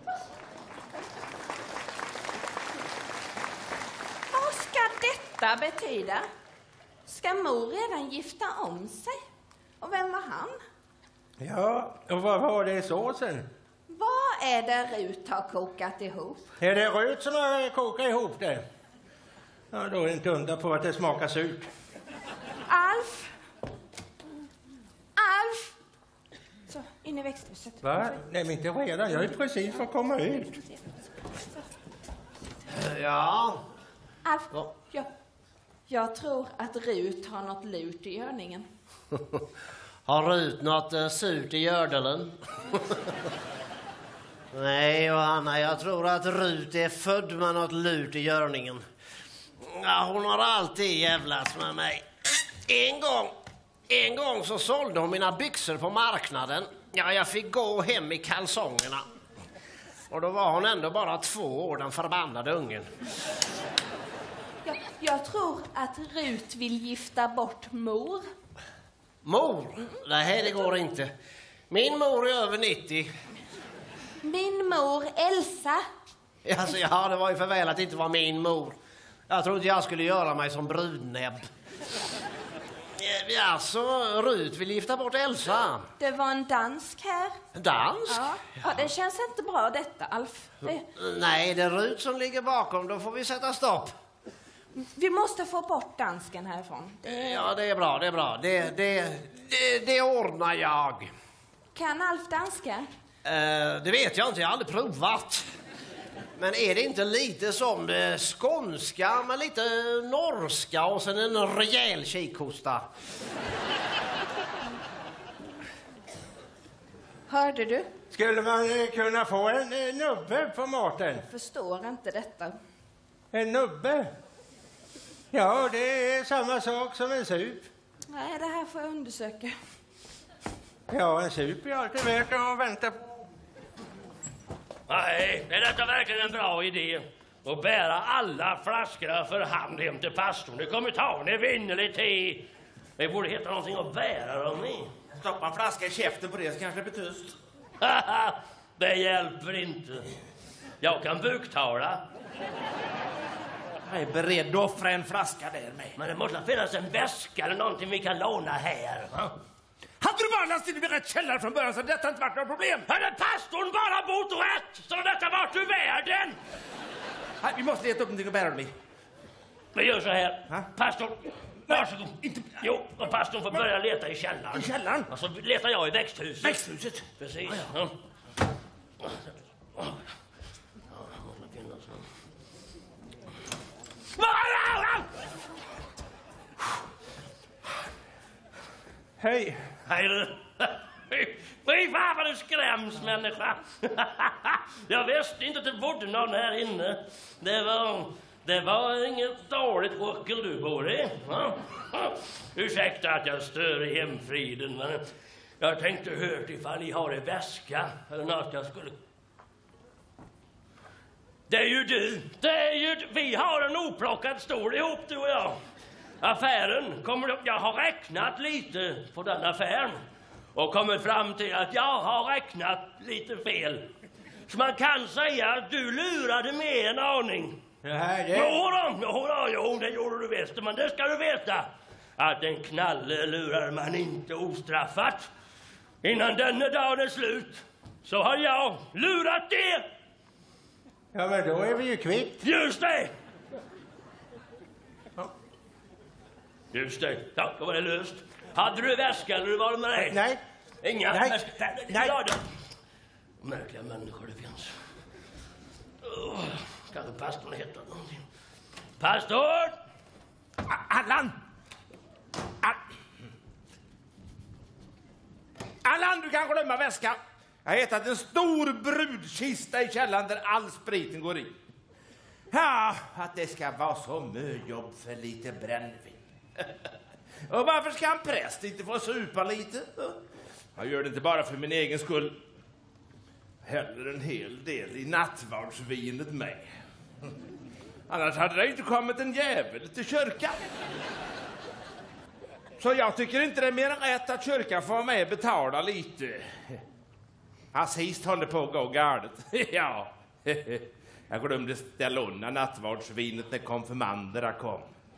Vad ska detta betyda? Ska mor redan gifta om sig? Och vem var han? Ja, och vad var det i såsen? Vad är det Rut har kokat ihop? Är det Rut som har kokat ihop det? Ja, då är det inte undra på att det smakar surt. Alf! Så, in i växthuset. Va? Nej, men inte redan. Jag är precis för att komma ut. Ja. Alf, jag tror att Rut har något lut i görningen. Har Rut något surt i gördelen? Nej, Johanna, jag tror att Rut är född med något lut i görningen. Ja, hon har alltid jävlats med mig. En gång så sålde hon mina byxor på marknaden. Ja, jag fick gå hem i kalsongerna. Och då var hon ändå bara 2 år, den förbannade ungen. Jag tror att Rut vill gifta bort mor. Mor? Nej, det går inte. Min mor är över 90. Min mor Elsa. Alltså, ja, det var ju för väl att det inte var min mor. Jag trodde jag skulle göra mig som brudnäbb. Alltså, Rut vill gifta bort Elsa. Det var en dansk här. Dansk? Ja, det känns inte bra detta, Alf. Nej, det är Rut som ligger bakom. Då får vi sätta stopp. Vi måste få bort dansken härifrån. Ja, det är bra, det är bra. Det ordnar jag. Kan Alf danska? Det vet jag inte, jag har aldrig provat. Men är det inte lite som skånska med lite norska och sen en rejäl kikhosta? Hörde du? Skulle man kunna få en nubbe på maten? Förstår inte detta. En nubbe? Ja, det är samma sak som en sup. Nej, det här får jag undersöka. Ja, en sup är alltid värt att vänta på. Nej, är detta verkligen en bra idé? Att bära alla flaskorna för hand hem till pastorn. Det kommer ta en evinnerlig tid. Det borde heta någonting att bära dem i. Stoppa en flaska i käften på det så kanske det blir tyst. Det hjälper inte. Jag kan buktala. Jag är beredd att offra en flaska där med. Men det måste finnas en väska eller någonting vi kan låna här. Va? Hade du bara lastat in i rätt källare från början så hade detta inte varit något problem. Hade pastorn bara bott rätt så detta varit ur världen. Nej, vi måste leta upp någonting att bära dem i. Vi gör så här. Ha? Pastorn, varsågod. Jo, och pastorn får börja leta i källaren. I källaren? Och så letar jag i växthuset. Växthuset? Precis. Ja. Hej. Hej du. Fy fan vad du skräms, människa. Jag visste inte att det bodde någon här inne. Det var inget dåligt ruckel du bor i. Ursäkta att jag stör i hemfriden, men jag tänkte hört ifall ni har en väska eller något jag skulle... Det är ju du. Vi har en oplockad stol ihop, du och jag. Affären kommer upp. Jag har räknat lite på den affären och kommit fram till att jag har räknat lite fel. Så man kan säga att du lurade med en aning. Jo, det gjorde du visst. Men det ska du veta. Att en knalle lurar man inte ostraffat. Innan denna dag är slut så har jag lurat det. Ja, men då är vi ju kvitt. Just det. Just det. Ja, då var det löst. Hade du väska eller var det med dig? Nej. Inga Nej. väska. Nej. Ja, då. Märkliga människor det finns. Kanske pastorn heter någonting. Pastor! Allan! Allan, du kan glömma väskan. Jag har hittat en stor brudkista i källaren där all spriten går i. Ja, att det ska vara så möjobb för lite brännvin. Och varför ska en präst inte få supa lite? Jag gör det inte bara för min egen skull. Häller en hel del i nattvardsvinet med. Annars hade det inte kommit en jävel till kyrkan. Så jag tycker inte det är mer än rätt att kyrkan får med betala lite. Sist håller på att gå galet. Ja, jag glömde ställa undan nattvardsvinet när konfirmanderna kom.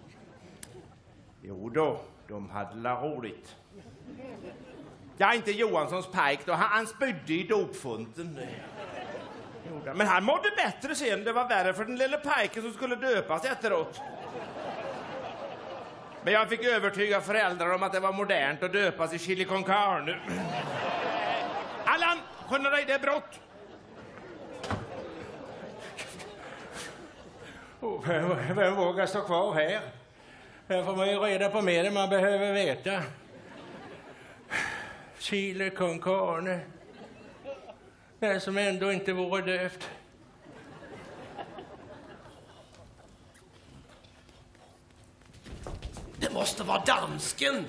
Jo då, de hade la roligt. Ja, inte Johanssons pajk då. Han spydde i dopfunten. Men han mådde bättre sen. Det var värre för den lilla pajken som skulle döpas efteråt. Men jag fick övertyga föräldrar om att det var modernt att döpas i chili con carne. Allan, skynda dig, det är brott. Vem vågar stå kvar här? Här får man ju reda på mer än man behöver veta. Chili con carne. Det som ändå inte vore dövt. Det måste vara dansken.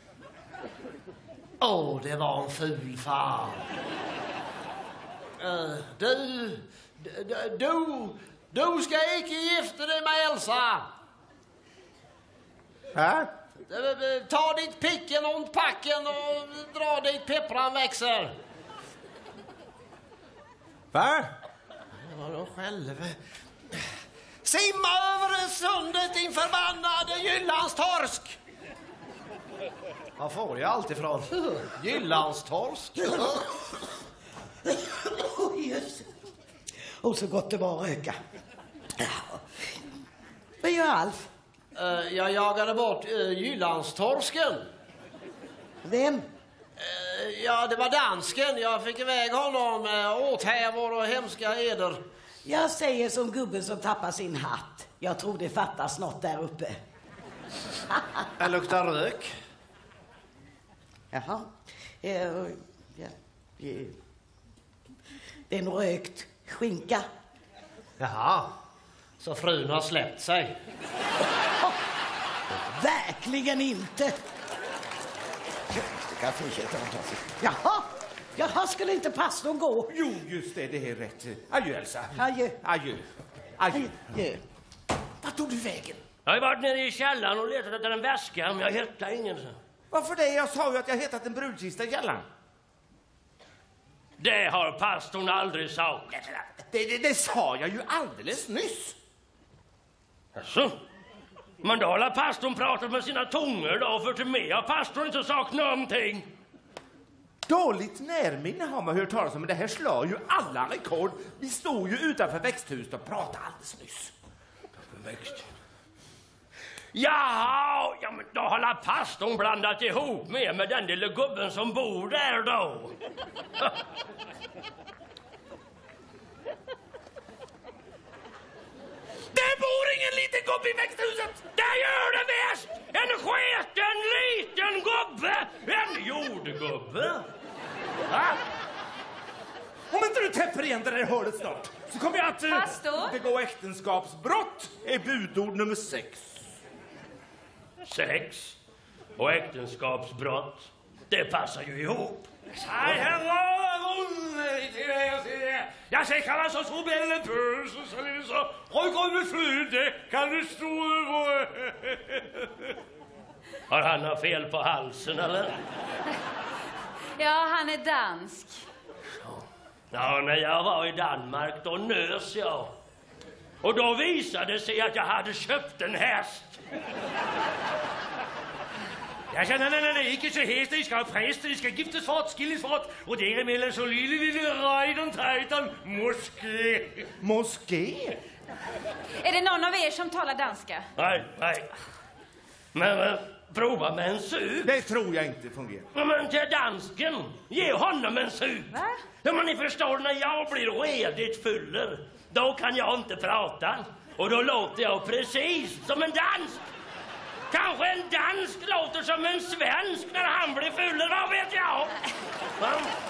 Det var en ful far. Du ska inte gifta dig med Elsa. Ta ditt picken och packen och dra dit peppran växer. Va? Vadå själv? Simma över sundet din förbannade Jyllandstorsk. Var får jag allt ifrån? Jyllandstorsk. Och så gott det var att röka. Vad gör Alf? Jag jagade bort Jyllandstorsken. Vem? Ja, det var dansken. Jag fick iväg honom åthävor och hemska eder. Jag säger som gubben som tappar sin hatt. Jag tror det fattas något där uppe. Det luktar rök. Jaha. Det är nog rökt skinka. Jaha. Så frun har släppt sig. Verkligen inte. Det kan fortsätta. Jaha, skulle inte pastorn gå? Jo, just det är rätt. Adjö, Elsa. Adjö. Adjö. Adjö. Adjö. Vad Vart tog du vägen? Jag har varit nere i källaren och letat efter en väska, men jag hittade ingen. Varför det? Jag sa ju att jag hittat en brudkista i källaren. Det har pastorn aldrig sagt. Det sa jag ju alldeles nyss. Alltså? Men då har pastorn pratat med sina tungor då, för till mig har pastorn inte sagt någonting. Dåligt närminne har man hört talas om, men det här slår ju alla rekord. Vi stod ju utanför växthuset och pratade alldeles nyss. Jaha, ja, men då har pastorn blandat ihop med den lilla gubben som bor där då. Det bor ingen liten gubbe i växthuset! Det gör det visst! En sketen liten gubbe! En jordgubbe! Va? Om inte du täpper igen det där hålet snart så kommer jag att Pastor? begå äktenskapsbrott är budord nummer 6. 6 och äktenskapsbrott. Det passar ju ihop. Jag säger kan man så bälle pös och så ryck om med flyt, kan du stå över. Har han fel på halsen eller? Ja, han är dansk. Ja, när jag var i Danmark då nös jag. Och då visade det sig att jag hade köpt en häst. Jag sa, nej, ikke så hæste, I skal have præster, I skal giftes for, skilles for, og det er mellem så lille rejden, tejten, måske. Moské? Är det någon av er som talar danska? Nej. Men prova med en sup. Det tror jag inte fungerar. Men till dansken, ge honom en sup. Va? Ja, men ni förstår, när jag blir redigt fuller, då kan jag inte prata. Och då låter jag precis som en dansk. Kanske en dansk låter som en svensk när han blir fuller, vad vet jag? Va?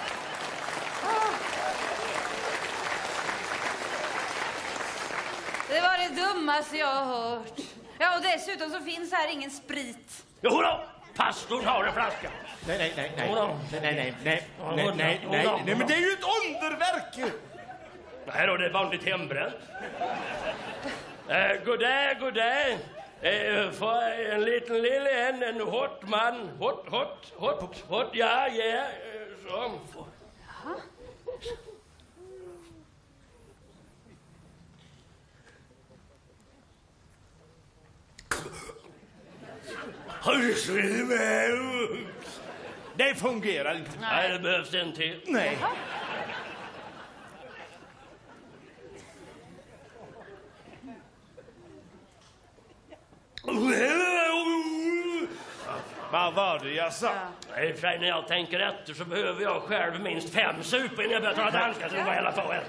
Det var det dummaste jag har hört. Ja, och dessutom så finns här ingen sprit. Jo då, pastorn har en flaska. Nej, men det är ju ett underverk! Nej då, det är vanligt hembränt. God dag. För en liten lille en hot man. Hot, ja, så. Det fungerar inte. Nej, det behövs en till. Nej. Vad var det jag sa? I och för sig, när jag tänker efter så behöver jag själv minst 5 super innan jag börjar tala danska, så det var hela på här.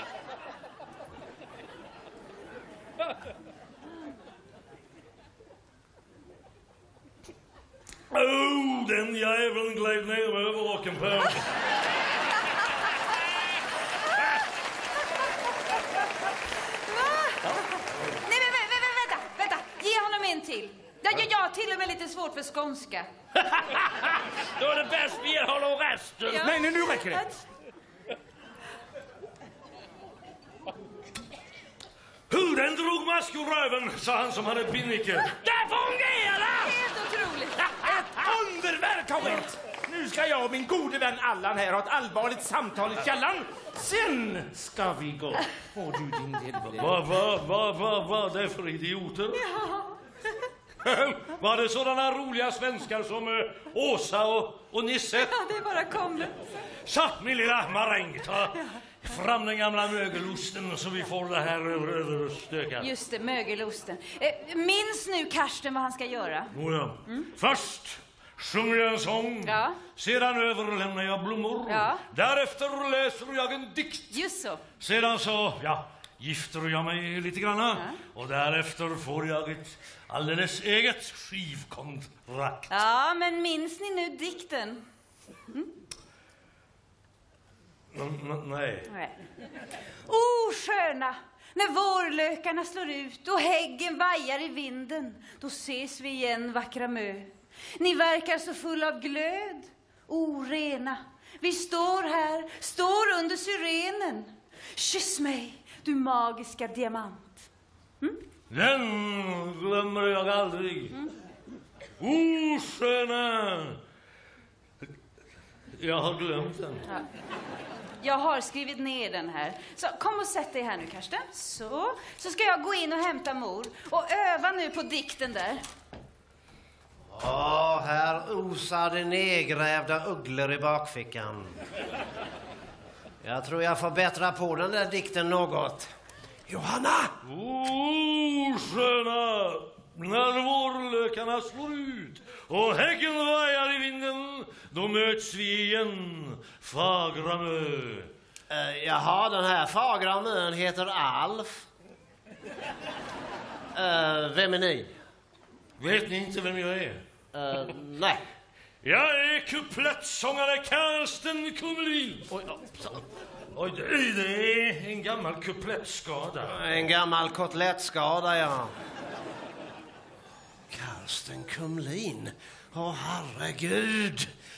Den jäveln gled ner över rocken på. Nej, men vänta. Ge honom en till. Jag har till och med lite svårt för skånska. Då är det bäst vi ger honom resten. Ja. Nej, nu räcker det. Hur den drog mask ur röven, sa han som hade pinnike. Det fungerar! Helt otroligt. Underverk har skett! Nu ska jag och min gode vän Allan här ha ett allvarligt samtal i källaren. Sen ska vi gå. Får du din del? Vad det för idioter? Ja. Var det sådana roliga svenskar som Åsa och Nisse? Ja, det bara kommer. Så, min lilla maräng, ta fram den gamla mögelosten så vi får det här överstökat. Just det, mögelosten. Minns nu Karsten vad han ska göra? Först sjunger jag en sång. Ja. Sedan överlämnar jag blommor. Ja. Därefter läser jag en dikt. Just så. Sedan så, gifter jag mig lite granna. Och därefter får jag ett alldeles eget skivkontrakt. Ja, men minns ni nu dikten? Nej. Sköna, när vårlökarna slår ut och häggen vajar i vinden, då ses vi igen, vackra mö. Ni verkar så full av glöd, rena. Vi står här, står under syrenen. Kyss mig, du magiska diamant. Den glömmer jag aldrig. Sköna. Jag har glömt den. Ja. Jag har skrivit ner den här. Så kom och sätt dig här nu, Karsten. Så ska jag gå in och hämta mor. Och öva nu på dikten där. Här osar det nedgrävda ugglor i bakfickan. Jag tror jag får bättra på den där dikten något. Johanna! Sköna, när vårlökarna slår ut och häcken vajar i vinden, då möts vi igen, fagra mö. Jaha, den här fagra mön heter Alf. Vem är ni? Vet ni inte vem jag är? Nej. Jag är kuplettsångare Karsten Kummelin. Oj, det är en gammal kuplettskada. En gammal kotlettskada, ja. Karsten Kummelin. Herregud.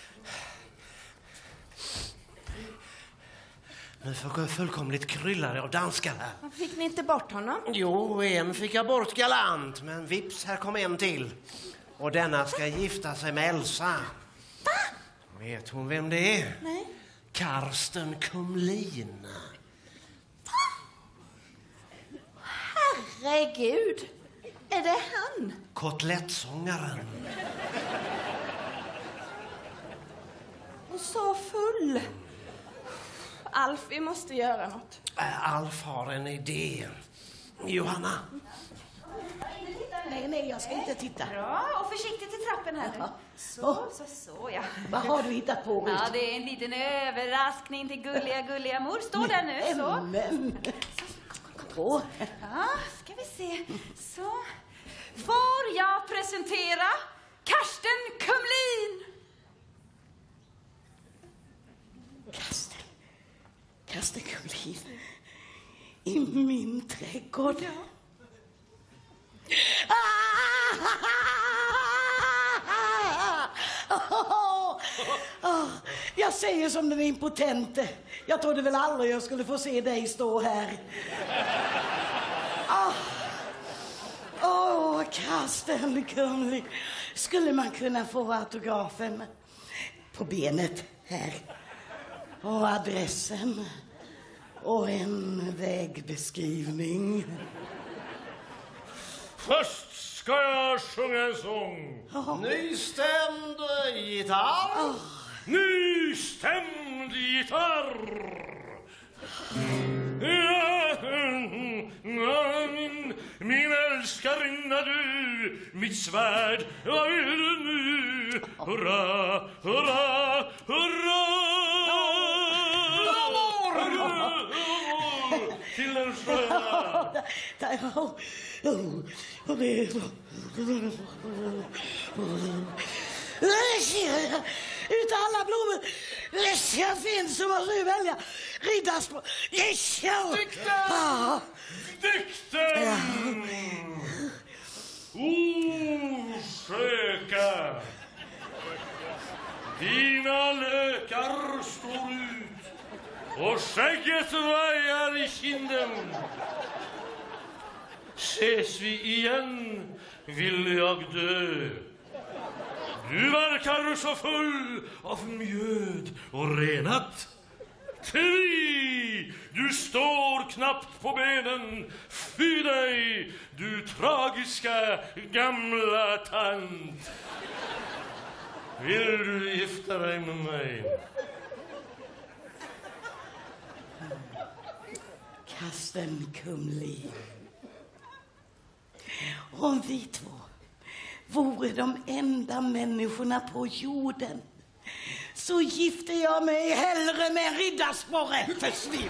Nu får jag fullkomligt krylla av danskar här. Fick ni inte bort honom? Jo, en fick jag bort galant, men vips, här kom en till. Och denna ska gifta sig med Elsa. Va? Vet hon vem det är? Nej. Karsten Kummelin. Herregud, är det han? Kotlettsångaren. Och så full. Alf, vi måste göra något. Alf har en idé. Johanna. Nej, jag ska inte titta. Bra, och försiktigt i trappen här nu. Så, ja. Vad har du hittat på? Ja, det är en liten överraskning till gulliga mor. Stå där nu, så. Men. Kom. Ja, ska vi se. Så. Får jag presentera Karsten Kummelin? Karsten Kummelin. I min trädgård. Ja. Jag säger som den impotente. Jag trodde väl aldrig jag skulle få se dig stå här. Karsten Kummelin. Skulle man kunna få autografen på benet här? Och adressen. Och en vägbeskrivning. Först ska jag sjunga en sång. Nystämd gitarr. Nystämd gitarr. Min älskarinna du, mitt svärd, vad vill du nu? Hurra, hurra, hurra! Till den sköna. Utav alla blommor jag finns så måste du välja riddarspår. Dikten! Dikten! Sköka. Dina lökar står ut och skägget vajar i kinden. Ses vi igen vill jag dö. Du verkar så full av mjöd och renat. Ty, du står knappt på benen. Fy dig, du tragiska gamla tant. Vill du gifta dig med mig? Karsten Kummelin. Om vi två vore de enda människorna på jorden, så gifter jag mig hellre med en riddarsporre. Försvinn!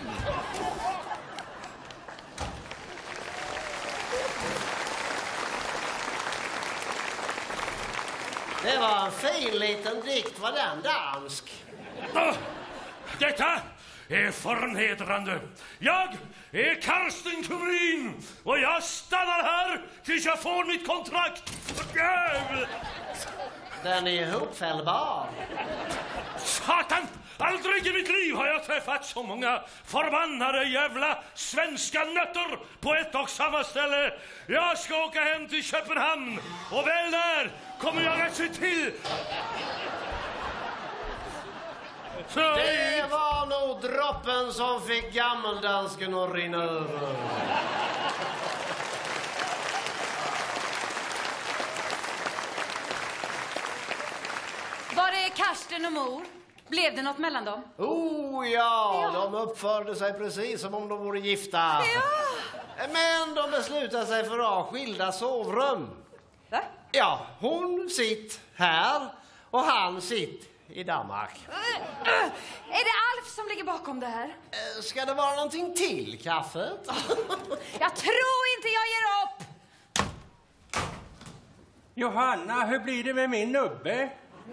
Det var en fin liten dikt. Var den dansk? Detta är förnedrande. Jag är Karsten Kummelin och jag stannar här tills jag får mitt kontrakt. Den är ihopfällbar. Satan! Aldrig i mitt liv har jag träffat så många förbannade jävla svenska nötter på ett och samma ställe. Jag ska åka hem till Köpenhamn och väl där kommer jag att se till. Det var nog droppen som fick gammeldansken att rinna över. Var är Karsten och mor? Blev det något mellan dem? Oh ja, de uppförde sig precis som om de vore gifta. Ja. Men de beslutade sig för att ha skilda sovrum. Va? Ja, hon sitt här och han sitt i Danmark. Är det Alf som ligger bakom det här? Ska det vara någonting till kaffet? Jag tror inte jag ger upp! Johanna, hur blir det med min nubbe?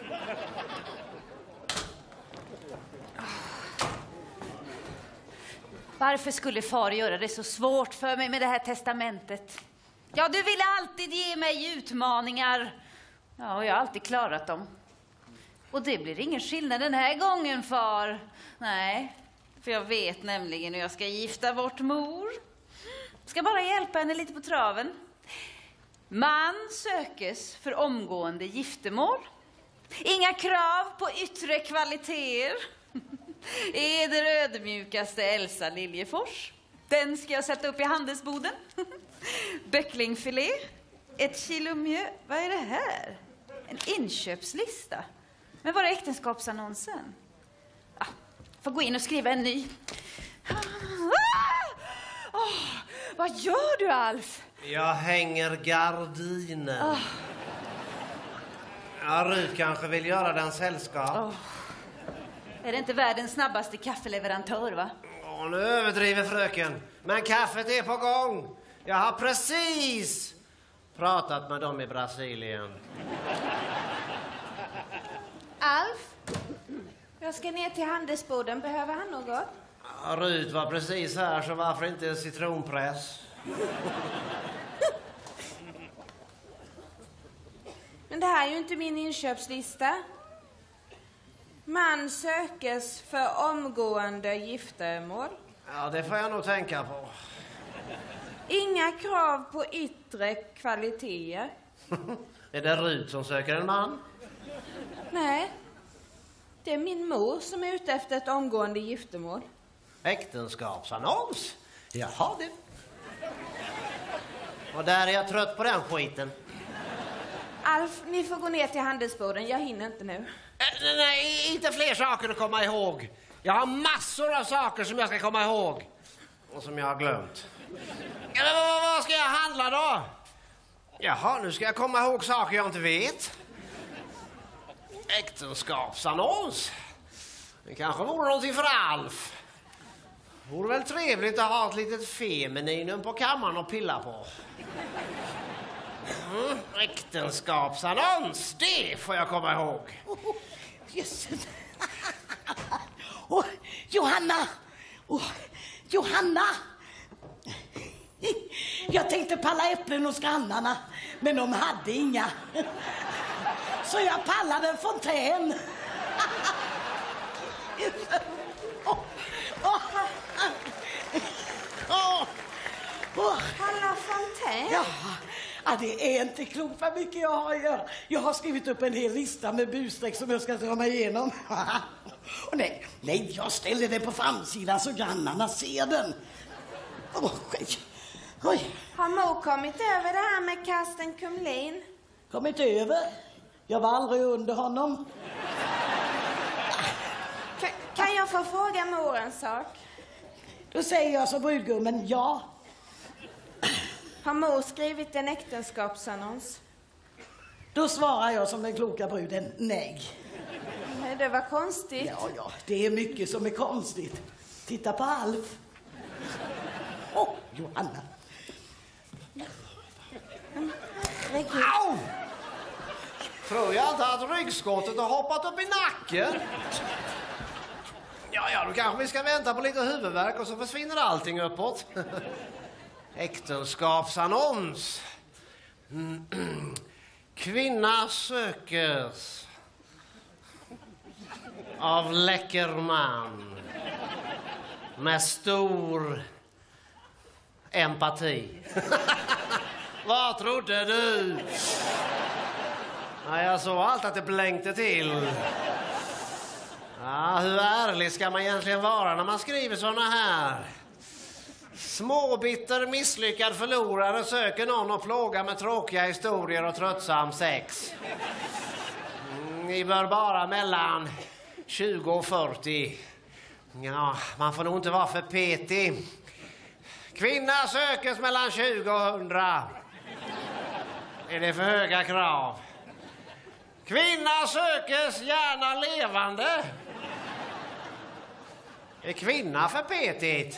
Varför skulle far göra det så svårt för mig med det här testamentet? Ja, du ville alltid ge mig utmaningar. Ja, och jag har alltid klarat dem. Och det blir ingen skillnad den här gången, far. Nej, för jag vet nämligen hur jag ska gifta bort mor. Ska bara hjälpa henne lite på traven. Man sökes för omgående giftermål. Inga krav på yttre kvaliteter. Eder ödmjukaste Elsa Liljefors. Den ska jag sätta upp i handelsboden. Böcklingfilé. 1 kilo mjö. Vad är det här? En inköpslista. Men var är äktenskapsannonsen? Får gå in och skriva en ny. Vad gör du, Alf? Jag hänger gardiner. Ja, Rut kanske vill göra den sällskap. Är det inte världens snabbaste kaffeleverantör, va? Nu överdriver fröken. Men kaffet är på gång. Jag har precis pratat med dem i Brasilien. Alf, jag ska ner till handelsboden. Behöver han något? Ja, Rut var precis här, så varför inte en citronpress? Men det här är ju inte min inköpslista. Man sökes för omgående giftermål. Ja, det får jag nog tänka på. Inga krav på yttre kvaliteter. Är det Rut som söker en man? Nej, det är min mor som är ute efter ett omgående giftermål. Äktenskapsannons? Jaha, det. Och där är jag trött på den skiten. Alf, ni får gå ner till handelsboden. Jag hinner inte nu. Nej, inte fler saker att komma ihåg. Jag har massor av saker som jag ska komma ihåg. Och som jag har glömt. Ja, men vad ska jag handla då? Jaha, nu ska jag komma ihåg saker jag inte vet. Äktenskapsannons. Det kanske vore någonting för Alf. Det vore väl trevligt att ha ett litet femininum på kammaren att pilla på. Äktenskapsannons, det får jag komma ihåg. Jesus. Johanna! Johanna! Jag tänkte palla äpplen hos grannarna, men de hade inga. Så jag pallade en fontän. Palla fontän? Ja, det är inte klokt vad mycket jag har att göra. Jag har skrivit upp en hel lista med busstreck som jag ska dra mig igenom. Och nej, jag ställer det på framsidan så grannarna ser den. Oj. Har mor kommit över det här med Karsten Kumlin? Kommit över? Jag var aldrig under honom. Kan jag få fråga mor en sak? Då säger jag som brudgummen ja. Har mor skrivit en äktenskapsannons? Då svarar jag som den kloka bruden nej. Nej, det var konstigt. Ja, det är mycket som är konstigt. Titta på Alf. Johanna. Au! Tror jag inte att ryggskottet har hoppat upp i nacken. Ja, då kanske vi ska vänta på lite huvudvärk och så försvinner allting uppåt. Äktenskapsannons. Kvinna sökes. av läcker man med stor empati. Vad trodde du? Ja, jag såg allt att det blänkte till. Ja, hur ärlig ska man egentligen vara när man skriver såna här? Småbitter, misslyckad förlorare söker någon att plåga med tråkiga historier och tröttsam sex. Ni bör bara mellan 20 och 40. Ja, man får nog inte vara för petig. Kvinna sökes mellan 20 och 100. Är det för höga krav? Kvinna sökes gärna levande. Är kvinna för petigt?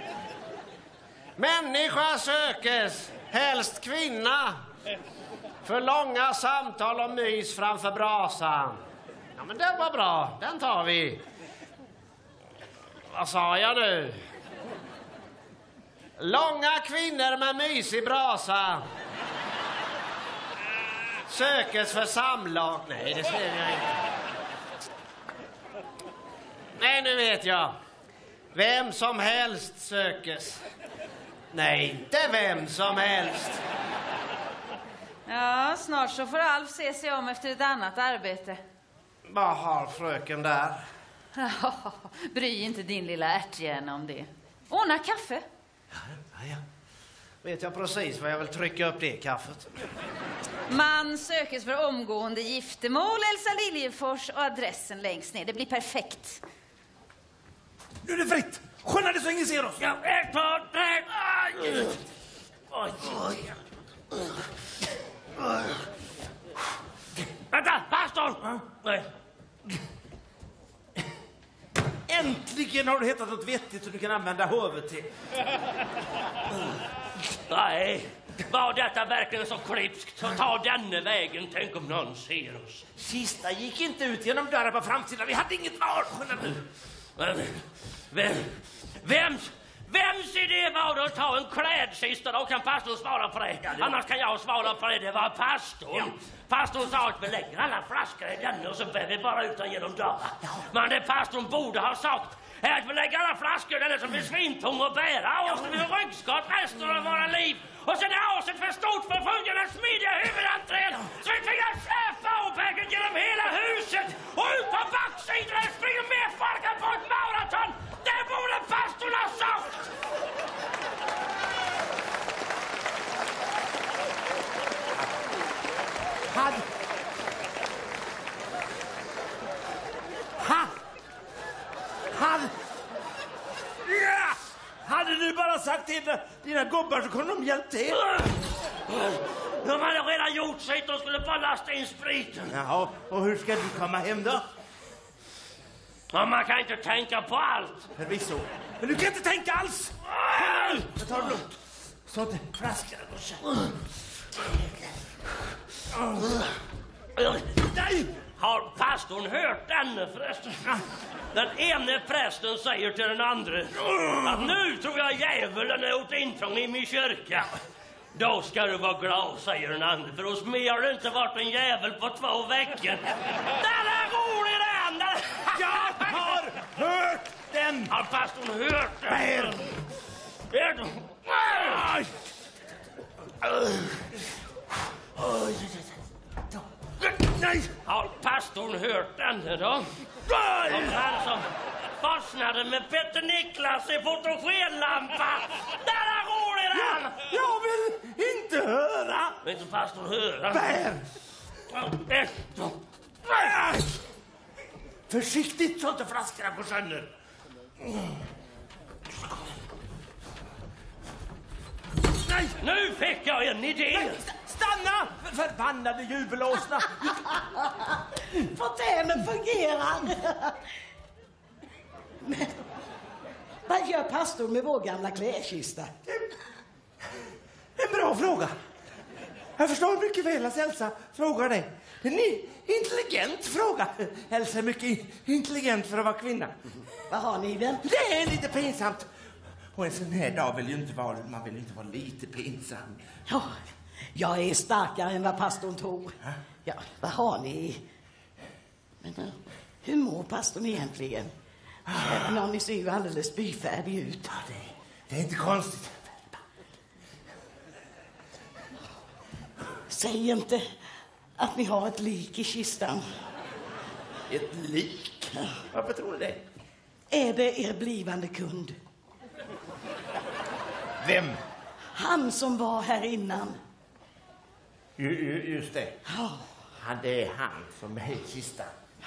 Människa sökes, helst kvinna. För långa samtal och mys framför brasan. Ja, men den var bra, den tar vi. Vad sa jag nu? Långa kvinnor med mys i brasa sökes för samlag. Nej, det säger jag inte. Nej, nu vet jag. Vem som helst sökes. Nej, inte vem som helst. Ja, snart så får Alf se sig om efter ett annat arbete. Vad har fröken där? Ja, bry inte din lilla ärthjärna om det. Ordna kaffe. Ja. Vet jag precis vad jag vill trycka upp det kaffet. Man sökes för omgående giftermål, Elsa Liljefors, och adressen längst ner. Det blir perfekt. Nu är det fritt! Skynda dig så ingen ser oss! Ja, ett, två, tre. Oj. Vänta, pastorn! Nej. Äntligen har du hittat något vettigt som du kan använda huvudet till. Nej, var detta verkligen så klipskt så ta denna vägen, tänk om någon ser oss. Kista gick inte ut genom dörren på framsidan, vi hade inget val. Vems idé var det att ta en klädkista? Då kan pastorn svara på det. Annars kan jag svara på det. Det var pastorn. Ja. Pastorn sa att vi lägger alla flaskor i den och så bär vi bara ut den genom dörren. Ja. Men det pastorn borde ha sagt är att vi lägger alla flaskor i den som är svintung att bära och så blir vi ryggskott resten av våra liv. Och sen är aset för stort för fungerande smidiga huvudentrén. Så vi tvingar släpa och vägen genom hela huset och ut på backsidan springer med farkan på ett maraton. Det borde pastorn ha sagt! Hade du bara sagt till dina gubbar så kunde de hjälpt till. De hade redan gjort sig, de skulle bara lasta in spriten. Jaha, och hur ska du komma hem då? Ja, man kan inte tänka på allt. Förvisso. Men du kan inte tänka alls. Jag tar det lugnt. Så att flaskar går så. Nej! Har pastorn hört den förresten? Den ene prästen säger till den andra att nu tror jag djävulen är åt intrång i min kyrka. Då ska du vara glad, säger den andra, för hos mig har det inte varit en jävel på 2 veckor. Den är rolig den! Jag har hört den! Har pastorn hört den? Nej! Har pastorn hört den då? Om han som fastnade med Petter Niklas i fotogenlampa. Den är rolig den! Jag vill inte höra! Vill inte pastorn höra? Bär! Försiktigt så inte flaskorna går sönder. Nej! Nu fick jag en idé! Stanna! Förbannade jubelåsna! Fontänen fungerar! Men vad gör pastorn med vår gamla klädkista? En bra fråga. Jag förstår mycket väl att Elsa frågar dig. En intelligent fråga. Elsa är mycket intelligent för att vara kvinna. Vad har ni i den? Det är lite pinsamt. Och en sån här dag vill ju inte vara, man vill inte vara lite pinsam. Ja, jag är starkare än vad pastorn tror. Ja, vad har ni? Men, Hur mår pastorn egentligen? Ja, ni ser ju alldeles byfärdig ut. Ja, det är inte konstigt. Säg inte att ni har ett lik i kistan. Ett lik? Varför tror du det? Är det er blivande kund? Vem? Han som var här innan. Just det. Ja. Det är han som är i kistan.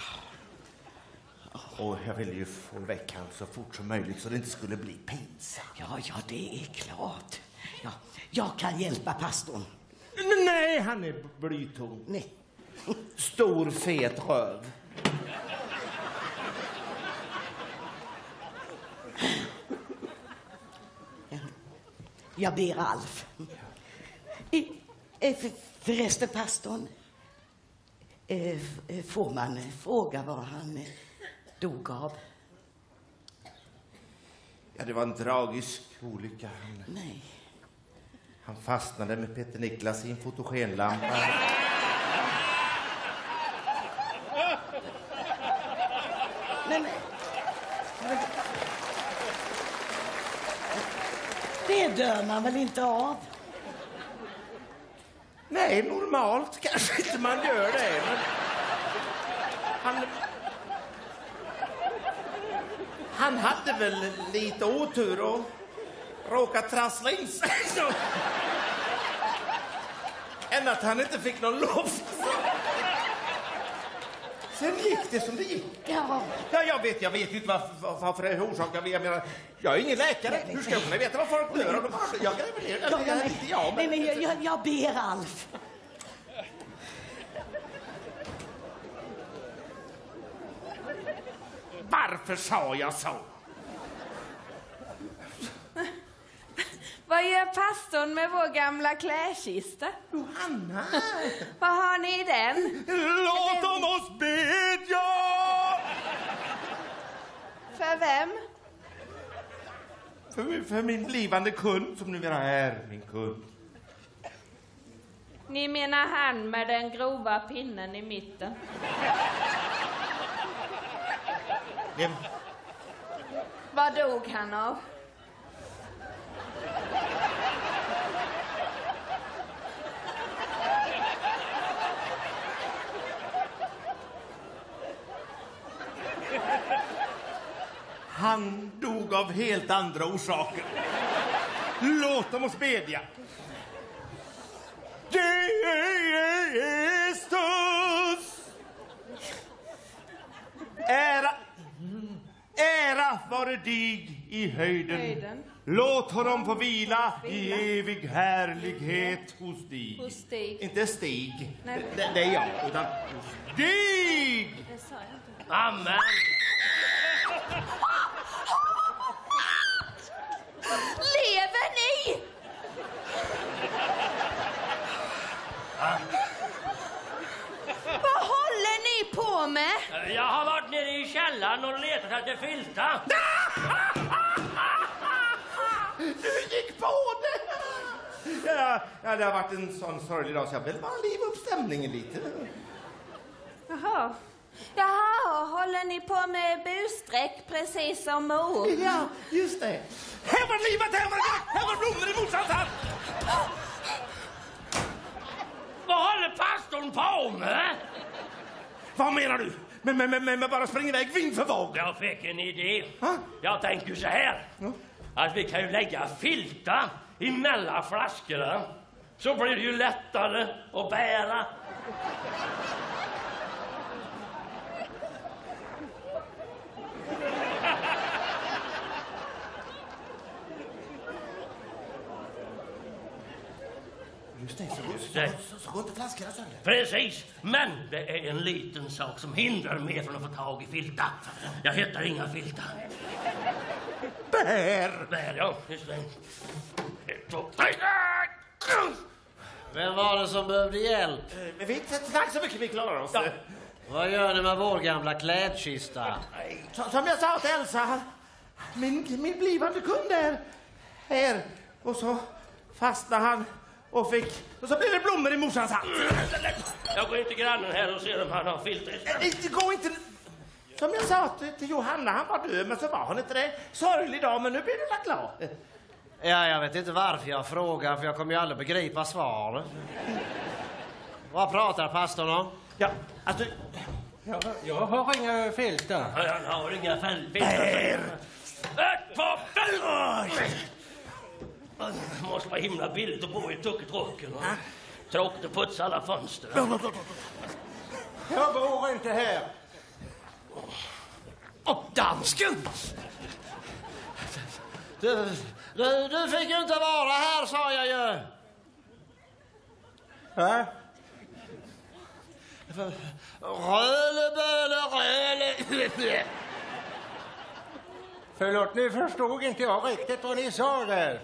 Och jag ville ju få väck han så fort som möjligt så det inte skulle bli pinsamt. Ja, det är klart. Ja, jag kan hjälpa pastorn. Nej, han är blytung. Nej. Stor, fet röv. Jag ber Alf. Förresten, pastorn. Får man fråga vad han dog av? Ja, det var en tragisk olycka. Nej. Han fastnade med Peter Niklas i en fotogenlampa. Men det dör man väl inte av? Nej, normalt kanske inte man gör det, men han hade väl lite otur och råkat trassla in sig. Än att han inte fick någon luft. Sen gick det som det gick. Ja. Ja, jag vet inte varför det är orsaken. Jag är ingen läkare. Hur ska jag kunna veta vad folk dör? Jag gräver ner. Jag ber Alf. Varför sa jag så? Vad gör pastorn med vår gamla klädkista? Johanna! Vad har ni i den? Låt oss bedja! För vem? För min blivande kund som numera är min kund. Ni menar han med den grova pinnen i mitten? Vem? Vad dog han av? Han dog av helt andra orsaker. Låt oss bedja. Jesus! Ära vare dig i höjden. Låt honom få vila i evig härlighet hos dig. Hos Stig. Inte Stig. Nej. Det är jag, utan Stig! Det sa jag inte. Amen. Lever ni? Vad håller ni på med? Jag har varit nere i källaren och letat efter filtar. Du gick på det! Ja, det har varit en sån sorglig dag så jag vill bara liva upp stämningen lite. Jaha, håller ni på med bussträck precis som mor? Ja, just det. Här var livet, här var blommor i morsans hand. Vad håller pastorn på med? Vad menar du? Men bara springa iväg vind för våg. Jag fick en idé. Ha? Jag tänker ju så här. Att vi kan ju lägga filtar emellan flaskorna. Så blir det ju lättare att bära. Just det, så går inte flaskorna sönder. Precis, men det är en liten sak som hindrar mig från att få tag i filtar. Jag hittar inga filtar. Bär, ja, just det. 1, 2, 3. Vem var det som behövde hjälp? Men vi tack så mycket vi klarar oss. Ja. Vad gör ni med vår gamla klädkista? Som jag sa till Elsa, min blivande kund är här. Och så fastnade han och så blev det blommor i morsans hand. Jag går in till grannen här och ser om han har filter. Gå inte. Som jag sa till Johanna, han var död, men så var han inte det. Sorglig dag, men nu blir du väl glad. Ja, jag vet inte varför jag frågar, för jag kommer ju aldrig begripa svaret. Vad pratar pastorn om? Ja, alltså... Jag har inga fältar. Han har inga fältar. Ett par Det måste vara himla billigt att bo i tucketråcken. Tråkigt att putsa alla fönster. Jag bor inte här. Dansken! Du fick ju inte vara här, sa jag ju. Va? Röle. Förlåt, nu förstod inte jag riktigt vad ni sa där.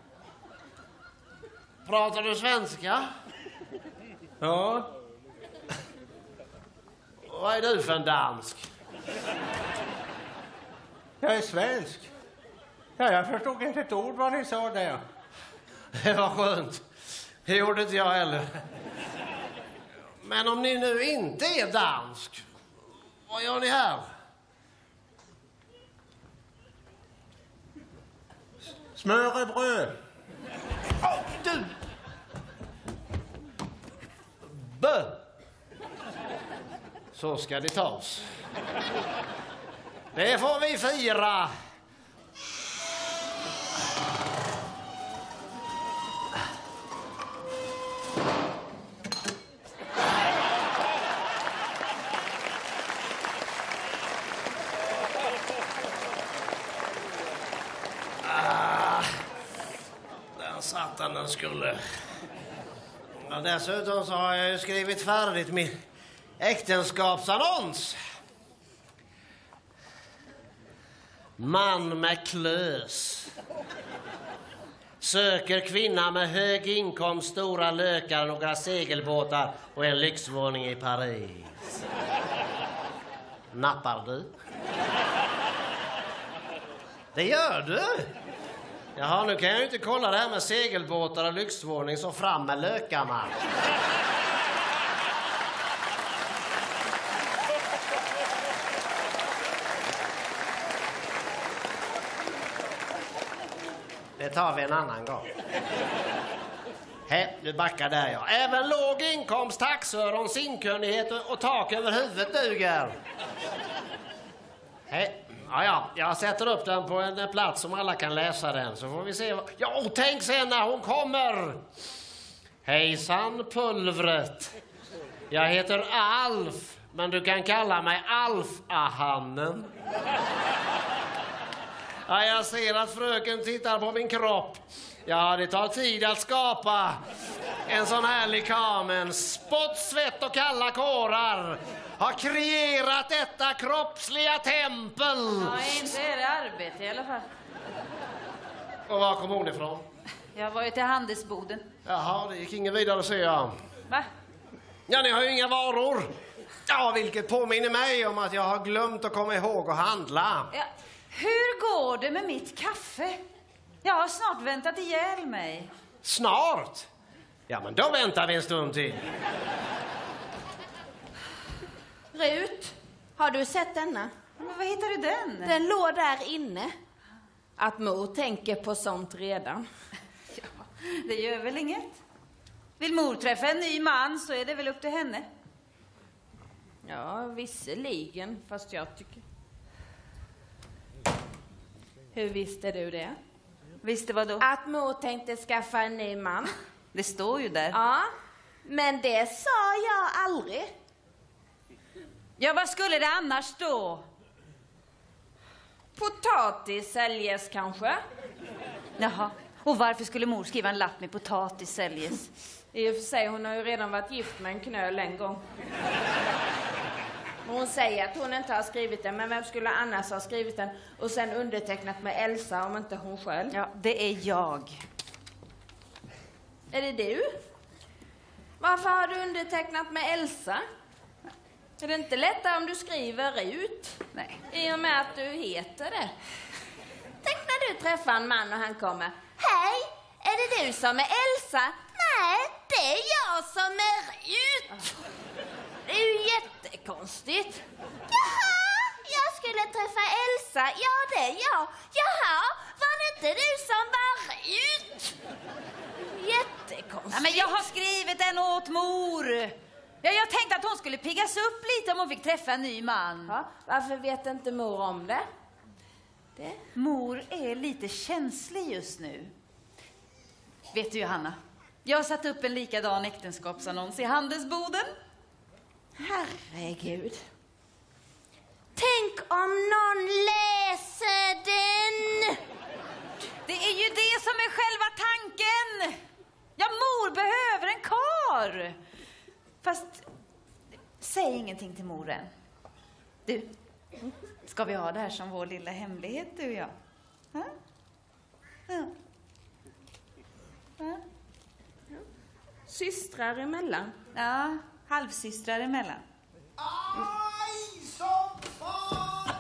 Pratar du svenska? Ja. Vad är du för en dansk? Jag är svensk. Ja, jag förstod inte ett ord vad ni sa där. Det var skönt. Det gjorde inte jag heller. Men om ni nu inte är dansk, vad gör ni här? Smörrebröd. Du! Bö! Så ska det tas. Det får vi fira. Den satan den skulle. Ja, dessutom så har jag ju skrivit färdigt min äktenskapsannons. Man med klös. Söker kvinna med hög inkomst, stora lökar, några segelbåtar och en lyxvåning i Paris. Nappar du? Det gör du? Jaha, nu kan jag ju inte kolla det här med segelbåtar och lyxvåning, så fram med lökarna. Det tar vi en annan gång. Hej, du backar där ja. Även låg inkomst, taxöron, simkunnighet och tak över huvudet duger. Hej. Ja, jag sätter upp den på en plats som alla kan läsa den, så får vi se. Ja, och tänk sen när hon kommer. Hejsan pulvret. Jag heter Alf, men du kan kalla mig Alf-ahannen. Ja, jag ser att fröken tittar på min kropp. Ja, det tar tid att skapa en sån här likamen. Spott, svett och kalla kårar har kreerat detta kroppsliga tempel. Ja, inte är det arbete i alla fall. Och var kom hon ifrån? Jag var ju till handelsboden. Jaha, det gick ingen vidare, ser jag. Va? Ja, ni har ju inga varor. Ja, vilket påminner mig om att jag har glömt att komma ihåg att handla. Ja. Hur går det med mitt kaffe? Jag har snart väntat ihjäl mig. Snart? Ja, men då väntar vi en stund till. Rut, har du sett denna? Men vad hittar du den? Den låg där inne. Att mor tänker på sånt redan. Ja, det gör väl inget. Vill mor träffa en ny man så är det väl upp till henne. Ja, visserligen, fast jag tycker... Hur visste du det? Visste vad då? Att mor tänkte skaffa en ny man. Det står ju där. Ja, men det sa jag aldrig. Ja, vad skulle det annars stå? Potatis säljes kanske. Jaha, och varför skulle mor skriva en lapp med potatis säljes? I och för sig, hon har ju redan varit gift med en knöl en gång. Hon säger att hon inte har skrivit den, men vem skulle annars ha skrivit den och sen undertecknat med Elsa om inte hon själv? Ja, det är jag. Är det du? Varför har du undertecknat med Elsa? Är det inte lättare om du skriver ut? Nej. I och med att du heter det. Tänk när du träffar en man och han kommer. Hej, är det du som är Elsa? Nej, det är jag som är Rut. Det är ju jättekonstigt. Jaha, Elsa, ja det är jag. Jaha, var det inte du som var ut? Jättekonstigt. Ja, men jag har skrivit den åt mor. Ja, jag tänkte att hon skulle piggas upp lite om hon fick träffa en ny man. Ja, varför vet inte mor om det? Mor är lite känslig just nu. Vet du, Johanna? Jag har satt upp en likadan äktenskapsannons i handelsboden. Herregud. Tänk om någon läser den! Det är ju det som är själva tanken. Ja, mor behöver en kar. Fast säg ingenting till mor än. Du, ska vi ha det här som vår lilla hemlighet, du och jag? Ha? Ja. Ja. Systrar emellan. Ja, halvsystrar emellan. Aj, som fan!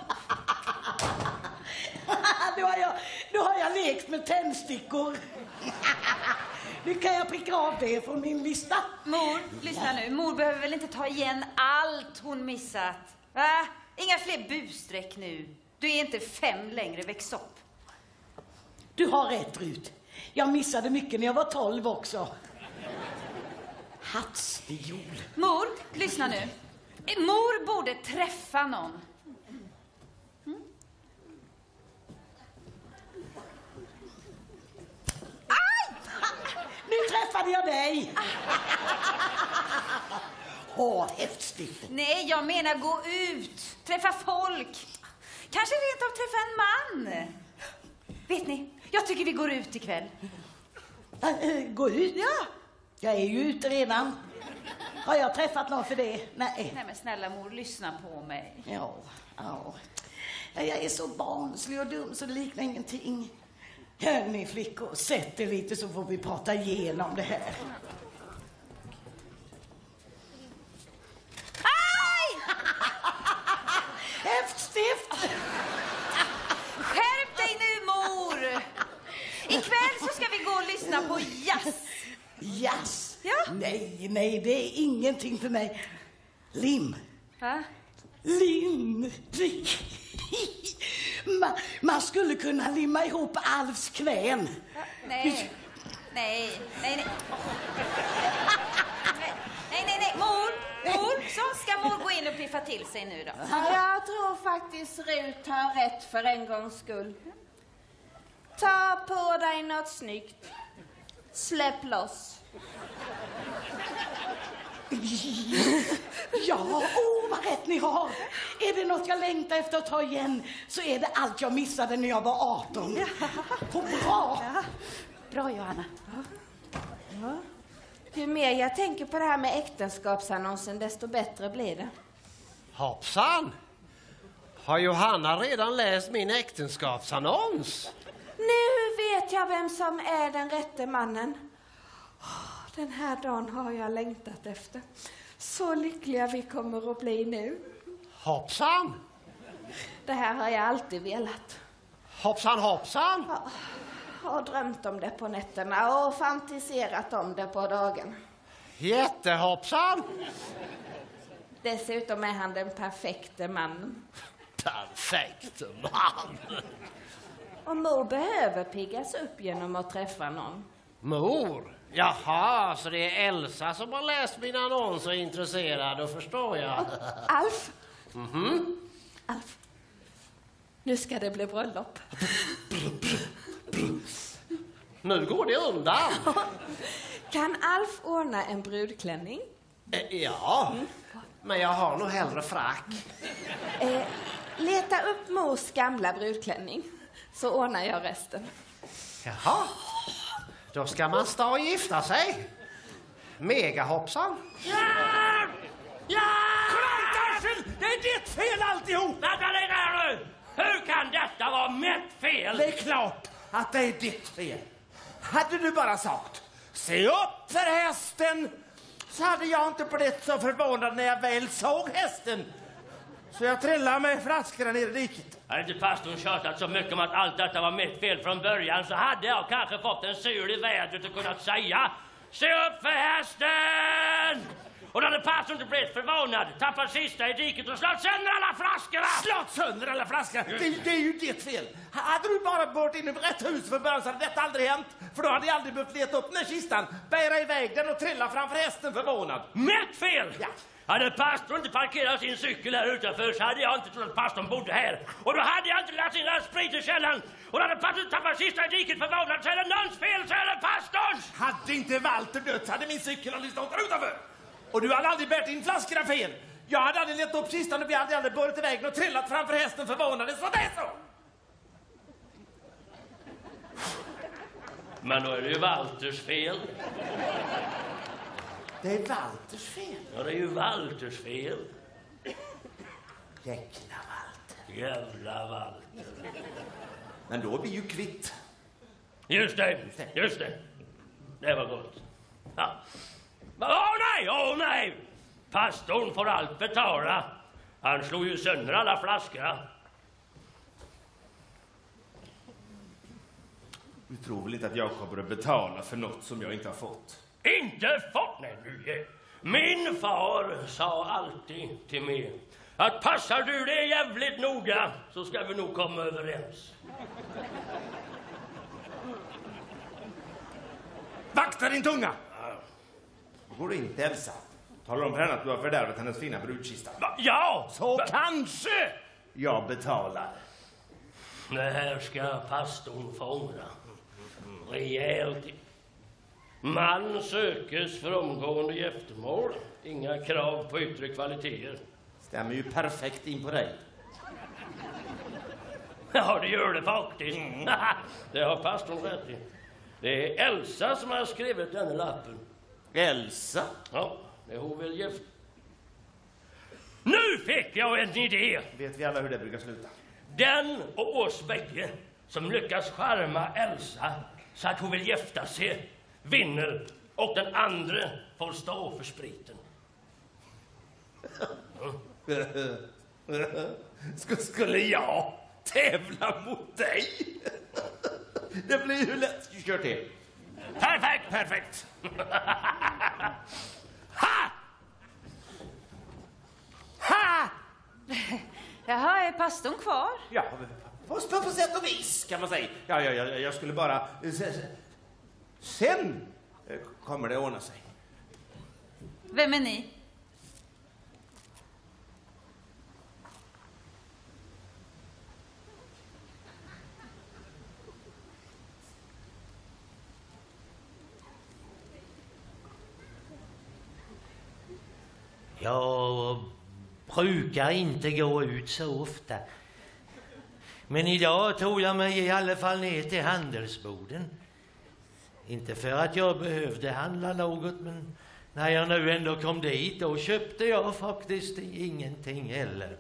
Nu har jag lekt med tändstickor. Nu kan jag pricka av det från min lista. Mor, lyssna nu. Mor behöver väl inte ta igen allt hon missat? Va? Inga fler bussträck nu. Du är inte 5 längre, väx upp. Du har rätt, Rut. Jag missade mycket när jag var 12 också. Hattstiol. Mor, lyssna nu. Mor borde träffa någon. Aj! Nu träffade jag dig. Häftigt. Nej, jag menar gå ut. Träffa folk. Kanske rent av träffa en man. Vet ni, jag tycker vi går ut ikväll. Gå ut? Ja. Jag är ju ute redan. Har jag träffat någon för det? Nej. Nej men snälla mor, lyssna på mig. Ja. Jag är så barnslig och dum så det liknar ingenting. Hör ni flickor, sätt er lite så får vi prata igenom det här. Aj! Häftstift! Skärp dig nu, mor! Ikväll så ska vi gå och lyssna på jazz. Jazz? Ja. Nej, det är ingenting för mig. Lim. Va? Lim. Man skulle kunna limma ihop Alfs kvän. Nej. Nej. Mor, så ska mor gå in och piffa till sig nu då. Jag tror faktiskt Rut har rätt för en gångs skull. Ta på dig något snyggt. Släpp loss. Ja, vad rätt ni har. Är det något jag längtar efter att ta igen så är det allt jag missade när jag var 18. På bra. Ja. Bra, Johanna. Ja. Ju mer jag tänker på det här med äktenskapsannonsen desto bättre blir det. Hoppsan! Har Johanna redan läst min äktenskapsannons? Nu vet jag vem som är den rätte mannen. Den här dagen har jag längtat efter. Så lyckliga vi kommer att bli nu. Hoppsan! Det här har jag alltid velat. Hoppsan! Ja, har drömt om det på nätterna och fantiserat om det på dagen. Jättehoppsan! Dessutom är han den perfekte mannen. Perfekt man! Och mor behöver piggas upp genom att träffa någon. Mor? Jaha, så det är Elsa som har läst min annons och är intresserad, då förstår jag. Alf? Alf, nu ska det bli bröllop. Nu går det undan. Kan Alf ordna en brudklänning? Ja, men jag har nog hellre frack. Leta upp mors gamla brudklänning, så ordnar jag resten. Jaha, då ska man stå och gifta sig. Megahoppsan. Ja! Det är ditt fel alltihop! Vänta lite här nu! Hur kan detta vara mitt fel? Det är klart att det är ditt fel. Hade du bara sagt, se upp för hästen, så hade jag inte blivit så förvånad när jag väl såg hästen. Så jag trillade med flaskorna ner i diket. Hade inte pastorn tjatat så mycket om att allt detta var mitt fel från början så hade jag kanske fått en syl i vädret och kunnat säga: se upp för hästen! Och då hade pastorn inte blivit förvånad, tappat sista i diket och slått sönder alla flaskorna. Slått sönder alla flaskorna? Det är ju ditt fel. Hade du bara bort in i rätt hus för början så hade detta aldrig hänt. För då hade jag aldrig behövt leta upp den här kistan, bära iväg den och trilla framför hästen förvånad. Mitt fel! Ja. Hade pastorn inte parkerat sin cykel här utanför så hade jag inte trott att pastorn bodde här. Och då hade jag inte lagt sin sprit i källaren. Och då hade pastorn tappat sista i diket förvånad, så är det någons fel, så är det pastorns! Hade inte Walter dött hade min cykel aldrig stått där utanför. Och du hade aldrig bärt in flaskorna fel. Jag hade aldrig letat upp kistan och vi hade aldrig börjat iväg och trillat framför hästen förvånade. Så det är så! Men då är det ju Walters fel. Det är Walters fel. Ja, det är ju Walters fel. Jäkla Walter. Jävla Walter. Men då blir ju kvitt. Just det. Det var gott. Ja. Åh nej! Pastorn får allt betala. Han slog ju sönder alla flaskorna. Du tror väl inte att jag kommer att betala för något som jag inte har fått? Inte fått? Nej, nu. Min far sa alltid till mig att passar du det jävligt noga så ska vi nog komma överens. Vakta din tunga! Går du inte, Elsa? Talar om för henne att du har fördärvat hennes fina brudkista. Ja! Så kanske jag betalar. Det här ska pastorn få ångra. Rejält. Man sökes för omgående giftermål. Inga krav på yttre kvaliteter. Stämmer ju perfekt in på dig. Ja, det gör det faktiskt. Det har pastorn rätt i. Det är Elsa som har skrivit den lappen. Elsa? Ja, det är hon väl gift. Nu fick jag en idé. Vet vi alla hur det brukar sluta? Den och oss bägge som lyckas charma Elsa så att hon vill gifta sig vinner och den andra får stå för spriten. Skulle jag tävla mot dig? Det blir ju lätt. Kör till. Perfekt. Ha! Jaha, är pastorn kvar? Ja, på sätt och vis kan man säga. Ja, jag skulle bara... Sen kommer det ordna sig. Vem är ni? Jag brukar inte gå ut så ofta. Men idag tog jag mig i alla fall ner till handelsboden. Inte för att jag behövde handla något, men när jag nu ändå kom dit då köpte jag faktiskt ingenting heller.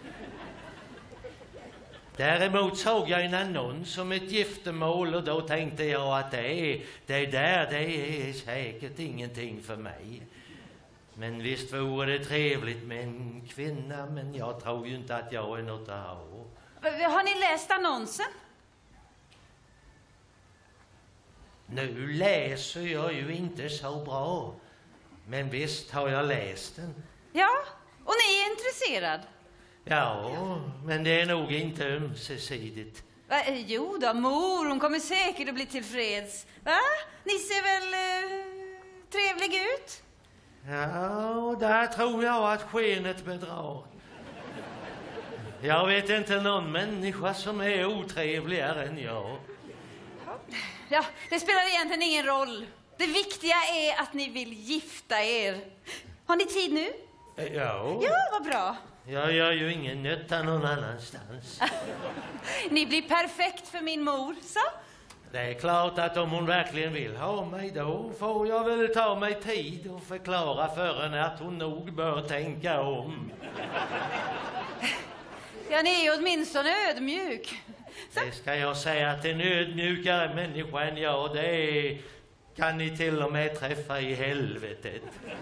Däremot såg jag en annons om ett giftermål och då tänkte jag att det är säkert ingenting för mig. Men visst vore det trevligt med en kvinna, men jag tror ju inte att jag är något att ha. Har ni läst annonsen? Nu läser jag ju inte så bra, men visst har jag läst den. Ja, och ni är intresserad? Ja, men det är nog inte ömsesidigt. Jo då, mor, hon kommer säkert att bli tillfreds. Va? Ni ser väl trevlig ut? Ja, där tror jag att skenet bedrar. Jag vet inte någon människa som är otrevligare än jag. Ja, det spelar egentligen ingen roll. Det viktiga är att ni vill gifta er. Har ni tid nu? Ja. Ja, vad bra. Jag gör ju ingen nytta någon annanstans. Ni blir perfekt för min mor, så? Det är klart att om hon verkligen vill ha mig då får jag väl ta mig tid och förklara för henne att hon nog bör tänka om. Ja, ni är åtminstone ödmjuk. Så. Det ska jag säga att en ödmjukare människa än jag, det kan ni till och med träffa i helvetet.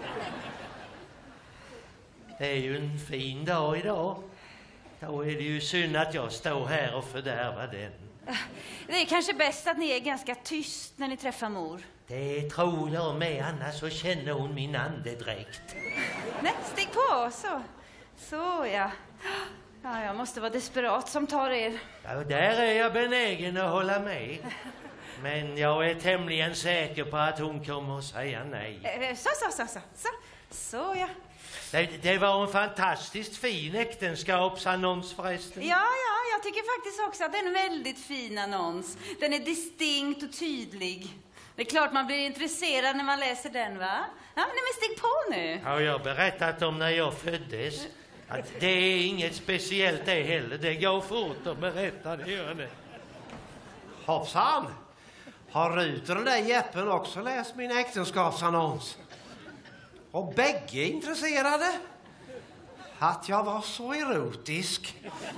Det är ju en fin dag idag. Då är det ju synd att jag står här och fördärvar den. Det är kanske bäst att ni är ganska tyst när ni träffar mor. Det tror jag med, annars så känner hon min andedräkt. Nej, stig på, så. Så, ja. Ja, jag måste vara desperat som tar er. Ja, där är jag benägen att hålla med. Men jag är tämligen säker på att hon kommer att säga nej. Så, ja. Det var en fantastiskt fin äktenskapsannons förresten. Ja, jag tycker faktiskt också att det är en väldigt fin annons. Den är distinkt och tydlig. Det är klart man blir intresserad när man läser den, va? Ja, men stig på nu. Har jag berättat om när jag föddes? Att det är inget speciellt det heller. Det går fort att berätta, det gör det. Hoppsan! Har Rut och den där Jeppen också läst min äktenskapsannons? Och bägge är intresserade? Att jag var så erotisk.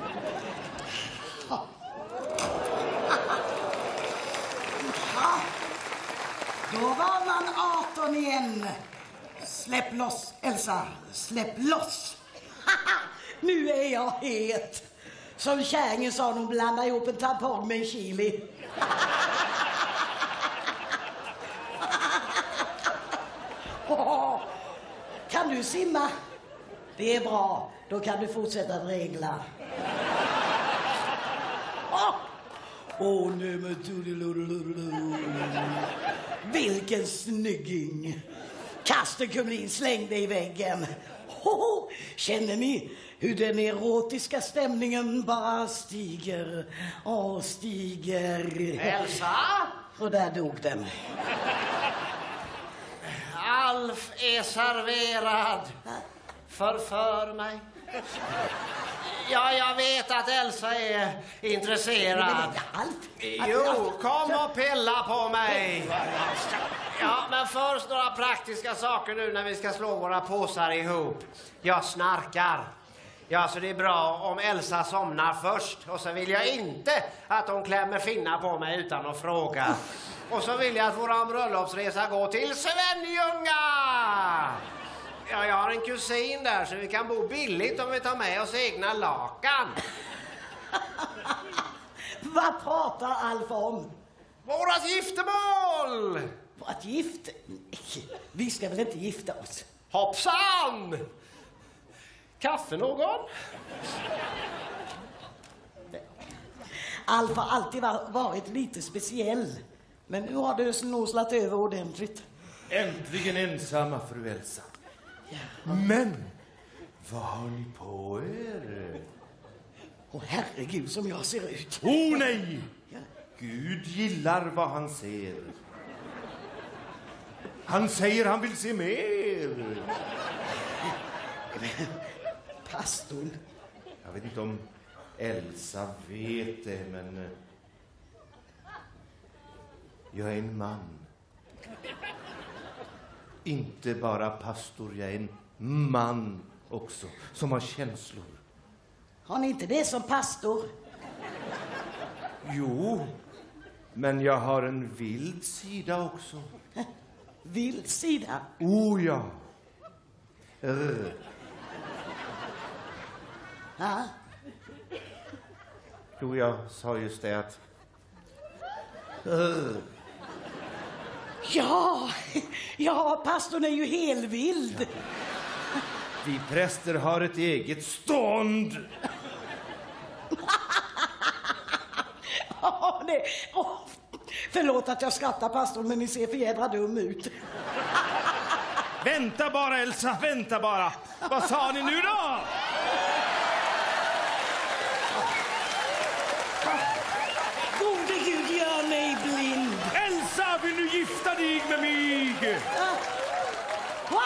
Då var man 18 igen. Släpp loss, Elsa. Släpp loss. Nu är jag het. Som kärringen sa, de blandar ihop en tampong med en chili. Kan du simma? Det är bra. Då kan du fortsätta att regla. Nej men vilken snygging. Kasten Kumlin, släng dig i väggen. Känner ni hur den erotiska stämningen bara stiger och stiger? Elsa? Och där dog den. Alf är serverad. Förför mig. Ja, jag vet att Elsa är intresserad. Jo, kom och pilla på mig. Ja, men först några praktiska saker nu när vi ska slå våra påsar ihop. Jag snarkar. Ja, så det är bra om Elsa somnar först. Och så vill jag inte att hon klämmer finna på mig utan att fråga. Och så vill jag att våran bröllopsresa går till Svenljunga. Ja, jag har en kusin där så vi kan bo billigt om vi tar med oss egna lakan. Vad pratar Alf om? Vårat giftermål! Vårat gift? Vi ska väl inte gifta oss? Hoppsan! Kaffe någon? Alf har alltid varit lite speciell. Men nu har du snorslat över ordentligt. Äntligen ensamma, fru Elsa. Men, vad har ni på er? Herregud som jag ser ut. Nej! Gud gillar vad han ser. Han säger han vill se mer. Pastorn. Jag vet inte om Elsa vet det, men jag är en man. Inte bara pastor, jag är en man också, som har känslor. Har ni inte det som pastor? Jo, men jag har en vild sida också. Vild sida? Oh ja. Ja. Jo, jag sa just det att... Ja, pastorn är ju helvild. Ja. Vi präster har ett eget stånd. Förlåt att jag skrattar, pastorn, men ni ser för jädra dum ut. Vänta bara, Elsa, vänta bara. Vad sa ni nu då? Gode Gud, gör mig blind. Elsa, vill du gifta dig med mig? Va?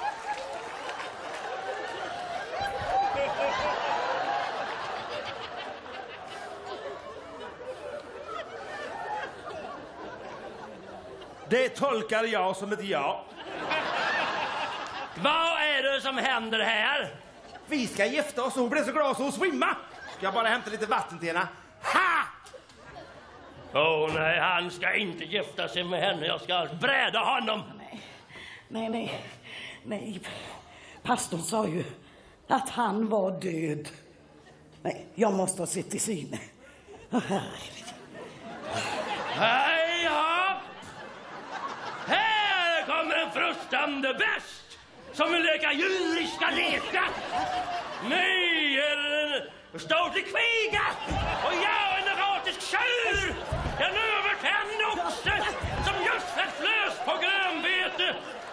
Det tolkar jag som ett ja. Vad är det som händer här? Vi ska gifta oss och hon blev så glad så hon svimma. Ska jag bara hämta lite vatten till henne? Ha! Nej, han ska inte gifta sig med henne. Jag ska bräda honom. Nej. Pastorn sa ju att han var död. Nej, jag måste ha sett till syne. Hej hopp! stammar bäst. Som vill leka djuriska lekar. Ni är en ståtlig kviga. Och jag en erotisk tjur. En övertänd oxe som just släpps lös på grönbete.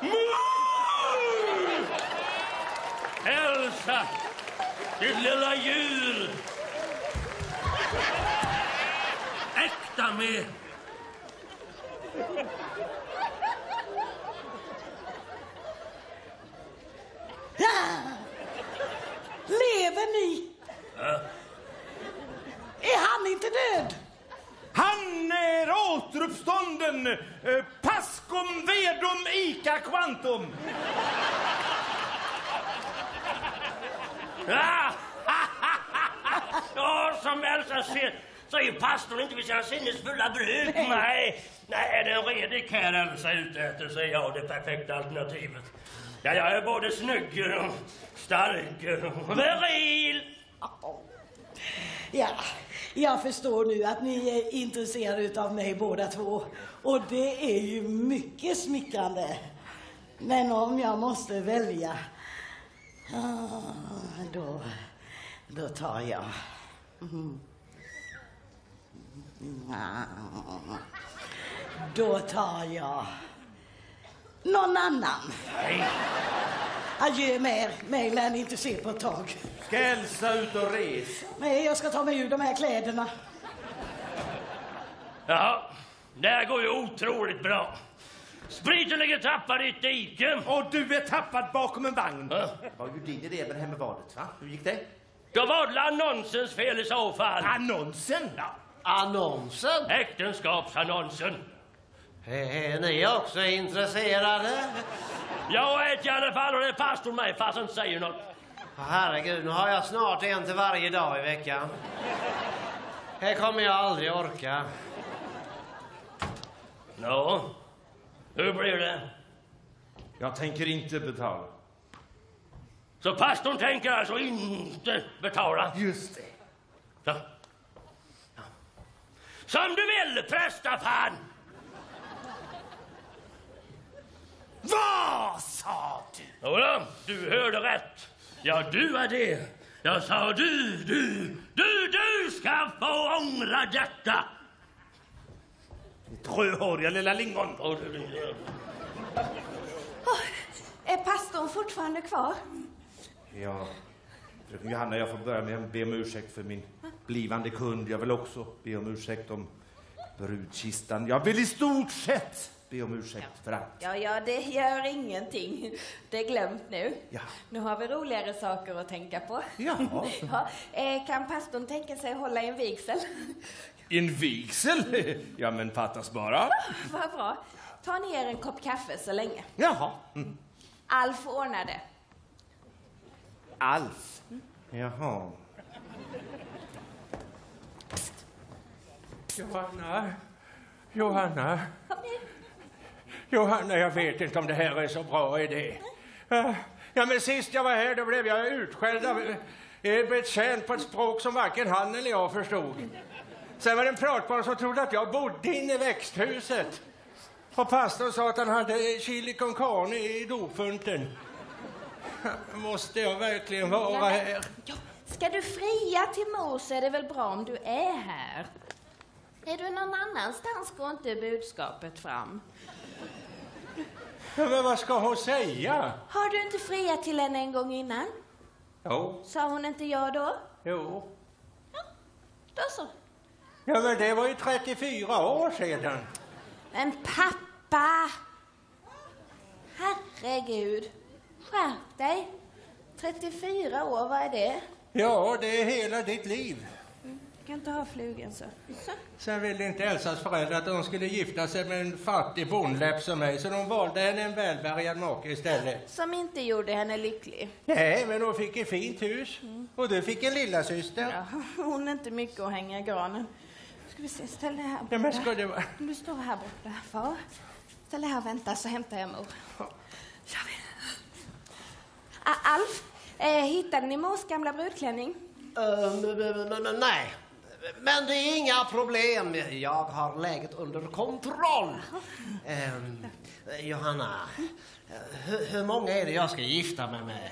Elsa, ditt lilla djur. Äkta med. Lever ni? Är han inte död? Han är återuppstånden. Pascum vedum ica quantum. Ja, som Elsa ser så är pastorn inte vid sina sinnesfulla bruk. Nej, det är en redig kär Elsa ute efter, så är jag det perfekta alternativet. Ja, jag är både snygg och stark och viril. Ja, jag förstår nu att ni är intresserade av mig båda två. Och det är ju mycket smickrande. Men om jag måste välja, då tar jag. Då tar jag någon annan. Adjö med er. Mig lär ni inte se på ett tag. Ska Elsa ut och res? Nej, jag ska ta mig ur de här kläderna. Ja, det här går ju otroligt bra. Spriten ligger tappad i ett dike. Och du är tappad bakom en vagn. Det var ju din idé med det här med vadet, va? Hur gick det? Då var det annonsens fel i så fall. Annonsen? Ja. Annonsen? Äktenskapsannonsen. Är ni också intresserade? Jag vet i alla fall, och det är pastorn mig fast han inte säger något. Herregud, nu har jag snart en till varje dag i veckan. Här kommer jag aldrig orka. Nå, hur blir det? Jag tänker inte betala. Så pastorn tänker alltså inte betala? Just det. Ja. Ja. Som du vill, prästafan! Vad sa du? Jodå, du hörde rätt. Ja, du är det. Jag sa du ska få ångra detta. Ditt rödhåriga lilla lingon. Är pastorn fortfarande kvar? Ja, fröken Johanna, jag får börja med att be om ursäkt för min blivande kund. Jag vill också be om ursäkt om brudkistan. Jag vill i stort sett be om ursäkt för allt. Ja, det gör ingenting. Det är glömt nu. Ja. Nu har vi roligare saker att tänka på. Ja. Kan pastorn tänka sig att hålla en vigsel? En vigsel? Ja, men fattas bara. Vad bra. Ta ner en kopp kaffe så länge. Jaha. Alf ordnar det. Alf? Jaha. Johanna, jag vet inte om det här är så bra idé. Ja, men sist jag var här då blev jag utskälld av en betjänt på ett språk som varken han eller jag förstod. Sen var det en pratbarn som trodde att jag bodde inne i växthuset. Och pastorn sa att han hade chili con carne i dopfunten. Måste jag verkligen vara här? Ja, ska du fria till mor så är det väl bra om du är här. Är du någon annanstans går inte budskapet fram. Ja, men vad ska hon säga? Har du inte friat till henne en gång innan? Jo. Sa hon inte ja då? Jo. Ja, då så. Ja, men det var ju 34 år sedan. Men pappa! Herregud. Skärp dig. 34 år, vad är det? Ja, det är hela ditt liv. Du kan inte ha flugan så. Sen ville inte Elsas föräldrar att de skulle gifta sig med en fattig bondläpp som mig, så de valde henne en välbärgad make istället. Som inte gjorde henne lycklig. Nej, men hon fick ett fint hus. Och du fick en lilla syster. Ja, hon är inte mycket att hänga i granen. Ska vi se, ställ dig här borta. Ja, men ska det vara... Du står här borta, far. Ställ dig här och vänta så hämtar jag mor. Alf, hittade ni mors gamla brudklänning? Nej, Men det är inga problem. Jag har läget under kontroll. Johanna, hur många är det jag ska gifta mig med?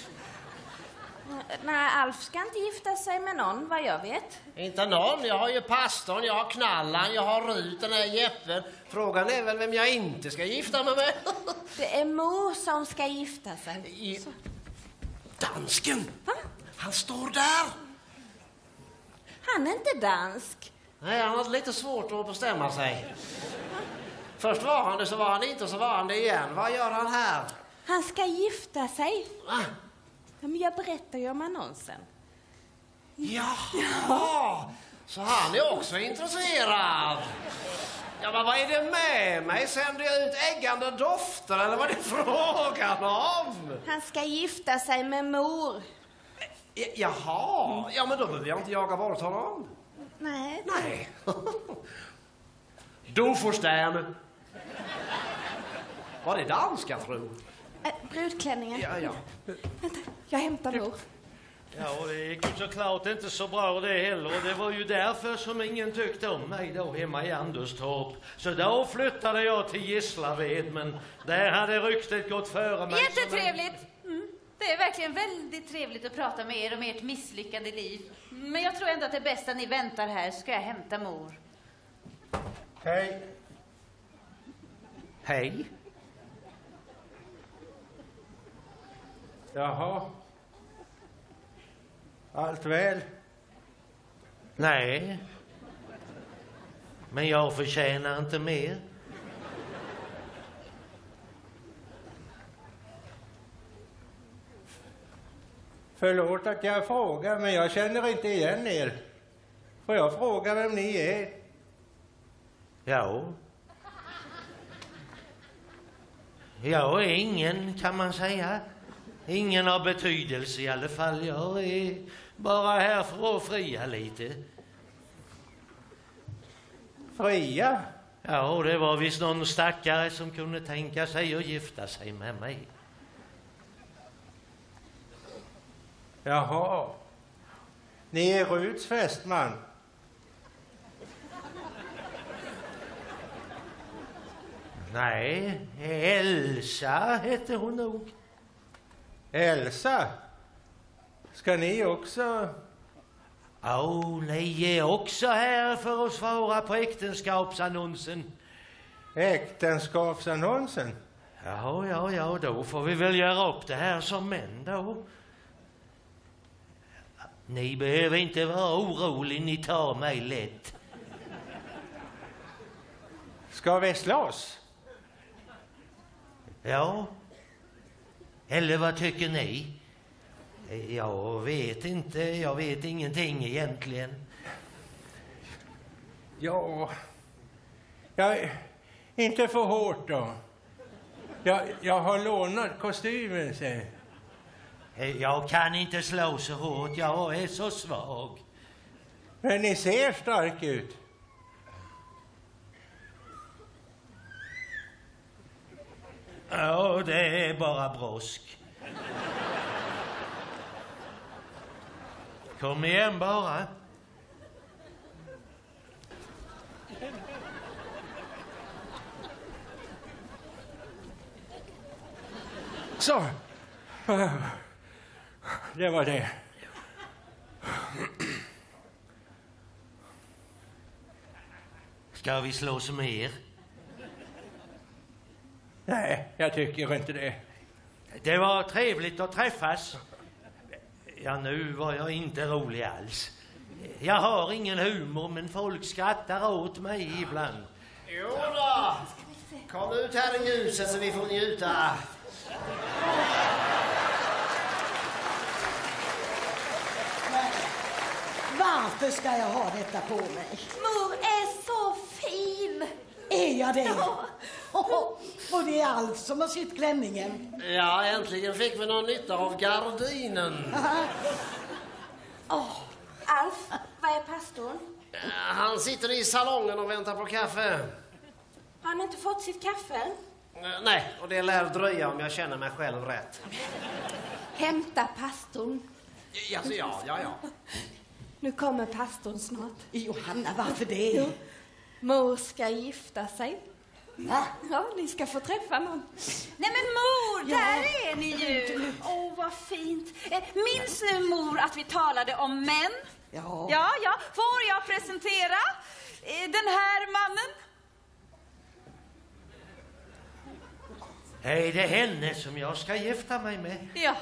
Nej, Alf ska inte gifta sig med någon, vad jag vet. Inte någon. Jag har ju pastorn, jag har knallan, jag har Rut, den här Jeppen. Frågan är väl vem jag inte ska gifta mig med. Det är mor som ska gifta sig. Dansken! Va? Han står där! Han är inte dansk. Nej, han hade lite svårt att bestämma sig. Först var han det, så var han inte, och så var han det igen. Vad gör han här? Han ska gifta sig. Va? Ja, men jag berättar ju om annonsen. Ja, så han är också intresserad. Ja, men vad är det med mig? Sänder jag ut äggande dofter, eller vad är det frågan om? Han ska gifta sig med mor. Jaha, ja men då behöver jag inte jaga bort honom. Nej. Nej. Du får stäm. Var det danska, fru? Brudklänningen. Ja. Vänta, jag hämtar mor. Ja, och det gick ju såklart inte så bra det heller. Och det var ju därför som ingen tyckte om mig då hemma i Anderstorp. Så då flyttade jag till Gislaved, men där hade ryktet gått före mig. Jättetrevligt! Det är verkligen väldigt trevligt att prata med er om ert misslyckade liv. Men jag tror ändå att det är bäst att ni väntar här, så ska jag hämta mor. Hej. Hej. Jaha. Allt väl? Nej. Men jag förtjänar inte mer. Förlåt att jag frågar, men jag känner inte igen er. Får jag fråga vem ni är? Ja. Jag är ingen, kan man säga. Ingen av betydelse i alla fall. Jag är bara här för att fria lite. Fria? Ja, och det var visst någon stackare som kunde tänka sig att gifta sig med mig. Jaha. Ni är Ruts fästman. Nej, Elsa hette hon nog. Elsa? Ska ni också? Ni är också här för att svara på äktenskapsannonsen. Äktenskapsannonsen? Ja, då får vi väl göra upp det här som män då. Ni behöver inte vara orolig, ni tar mig lätt. Ska vi slåss? Ja. Eller vad tycker ni? Jag vet inte, jag vet ingenting egentligen. Ja, inte för hårt då. Jag har lånat kostymen, säger. Jag kan inte slå så hårt, jag är så svag. Men ni ser stark ut. Ja, det är bara brosk. Kom igen bara. Så. Det var det. Ska vi slåss mer? Nej, jag tycker inte det. Det var trevligt att träffas. Ja, nu var jag inte rolig alls. Jag har ingen humor, men folk skrattar åt mig ibland. Jo då. Kom ut här i ljuset så vi får njuta. Varför ska jag ha detta på mig? Mor är så fin. Är jag det? Och det är Alf som har sytt klänningen. Ja, äntligen fick vi någon nytta av gardinen. Alf, vad är pastorn? Han sitter i salongen och väntar på kaffe. Har han inte fått sitt kaffe? Nej, och det lär dröja om jag känner mig själv rätt. Hämta pastorn. Alltså, ja. Nu kommer pastorn snart. Johanna, varför det? Jo. Mor ska gifta sig. Va? Ja, ni ska få träffa någon. Nej men mor, där är ni ju. Vad fint. Minns nu mor att vi talade om män? Ja. Får jag presentera den här mannen? Är det henne som jag ska gifta mig med? Ja.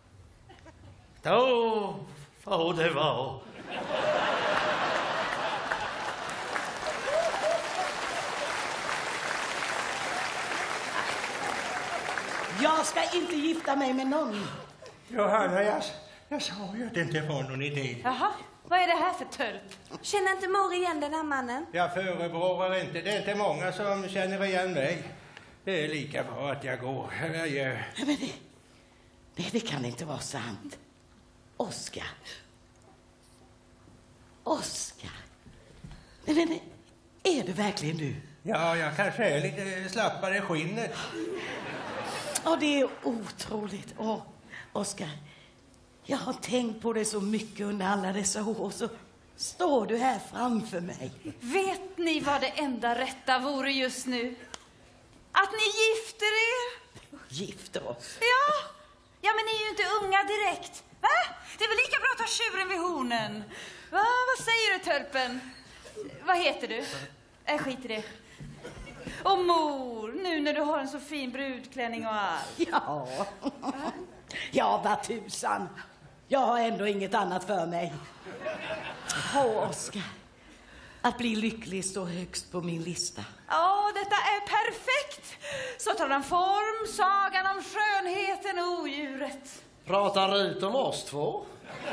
Då får det vara. Jag ska inte gifta mig med någon. Johanna, jag sa ju att det inte var någon idé. Jaha, vad är det här för tölp? Känner inte mor igen den här mannen? Jag förebrår inte. Det är inte många som känner igen mig. Det är lika bra att jag går. Men det kan inte vara sant. Oskar. Men är du verkligen du? Ja, jag kanske är lite slappare i skinnet. Ja, det är otroligt. Oskar, jag har tänkt på det så mycket under alla dessa år, så står du här framför mig. Vet ni vad det enda rätta vore just nu? Att ni gifter er. Gifter oss? Ja, men ni är ju inte unga direkt. Va? Det är väl lika bra att ta tjuren vid hornen. Va? Vad säger du, tölpen? Vad heter du? Skit i det. Och mor, nu när du har en så fin brudklänning och allt. Ja, vad tusan. Jag har ändå inget annat för mig. Oskar, att bli lycklig står högst på min lista. Detta är perfekt. Så tar den form, sagan om skönheten och odjuret. Pratar Rut om oss två?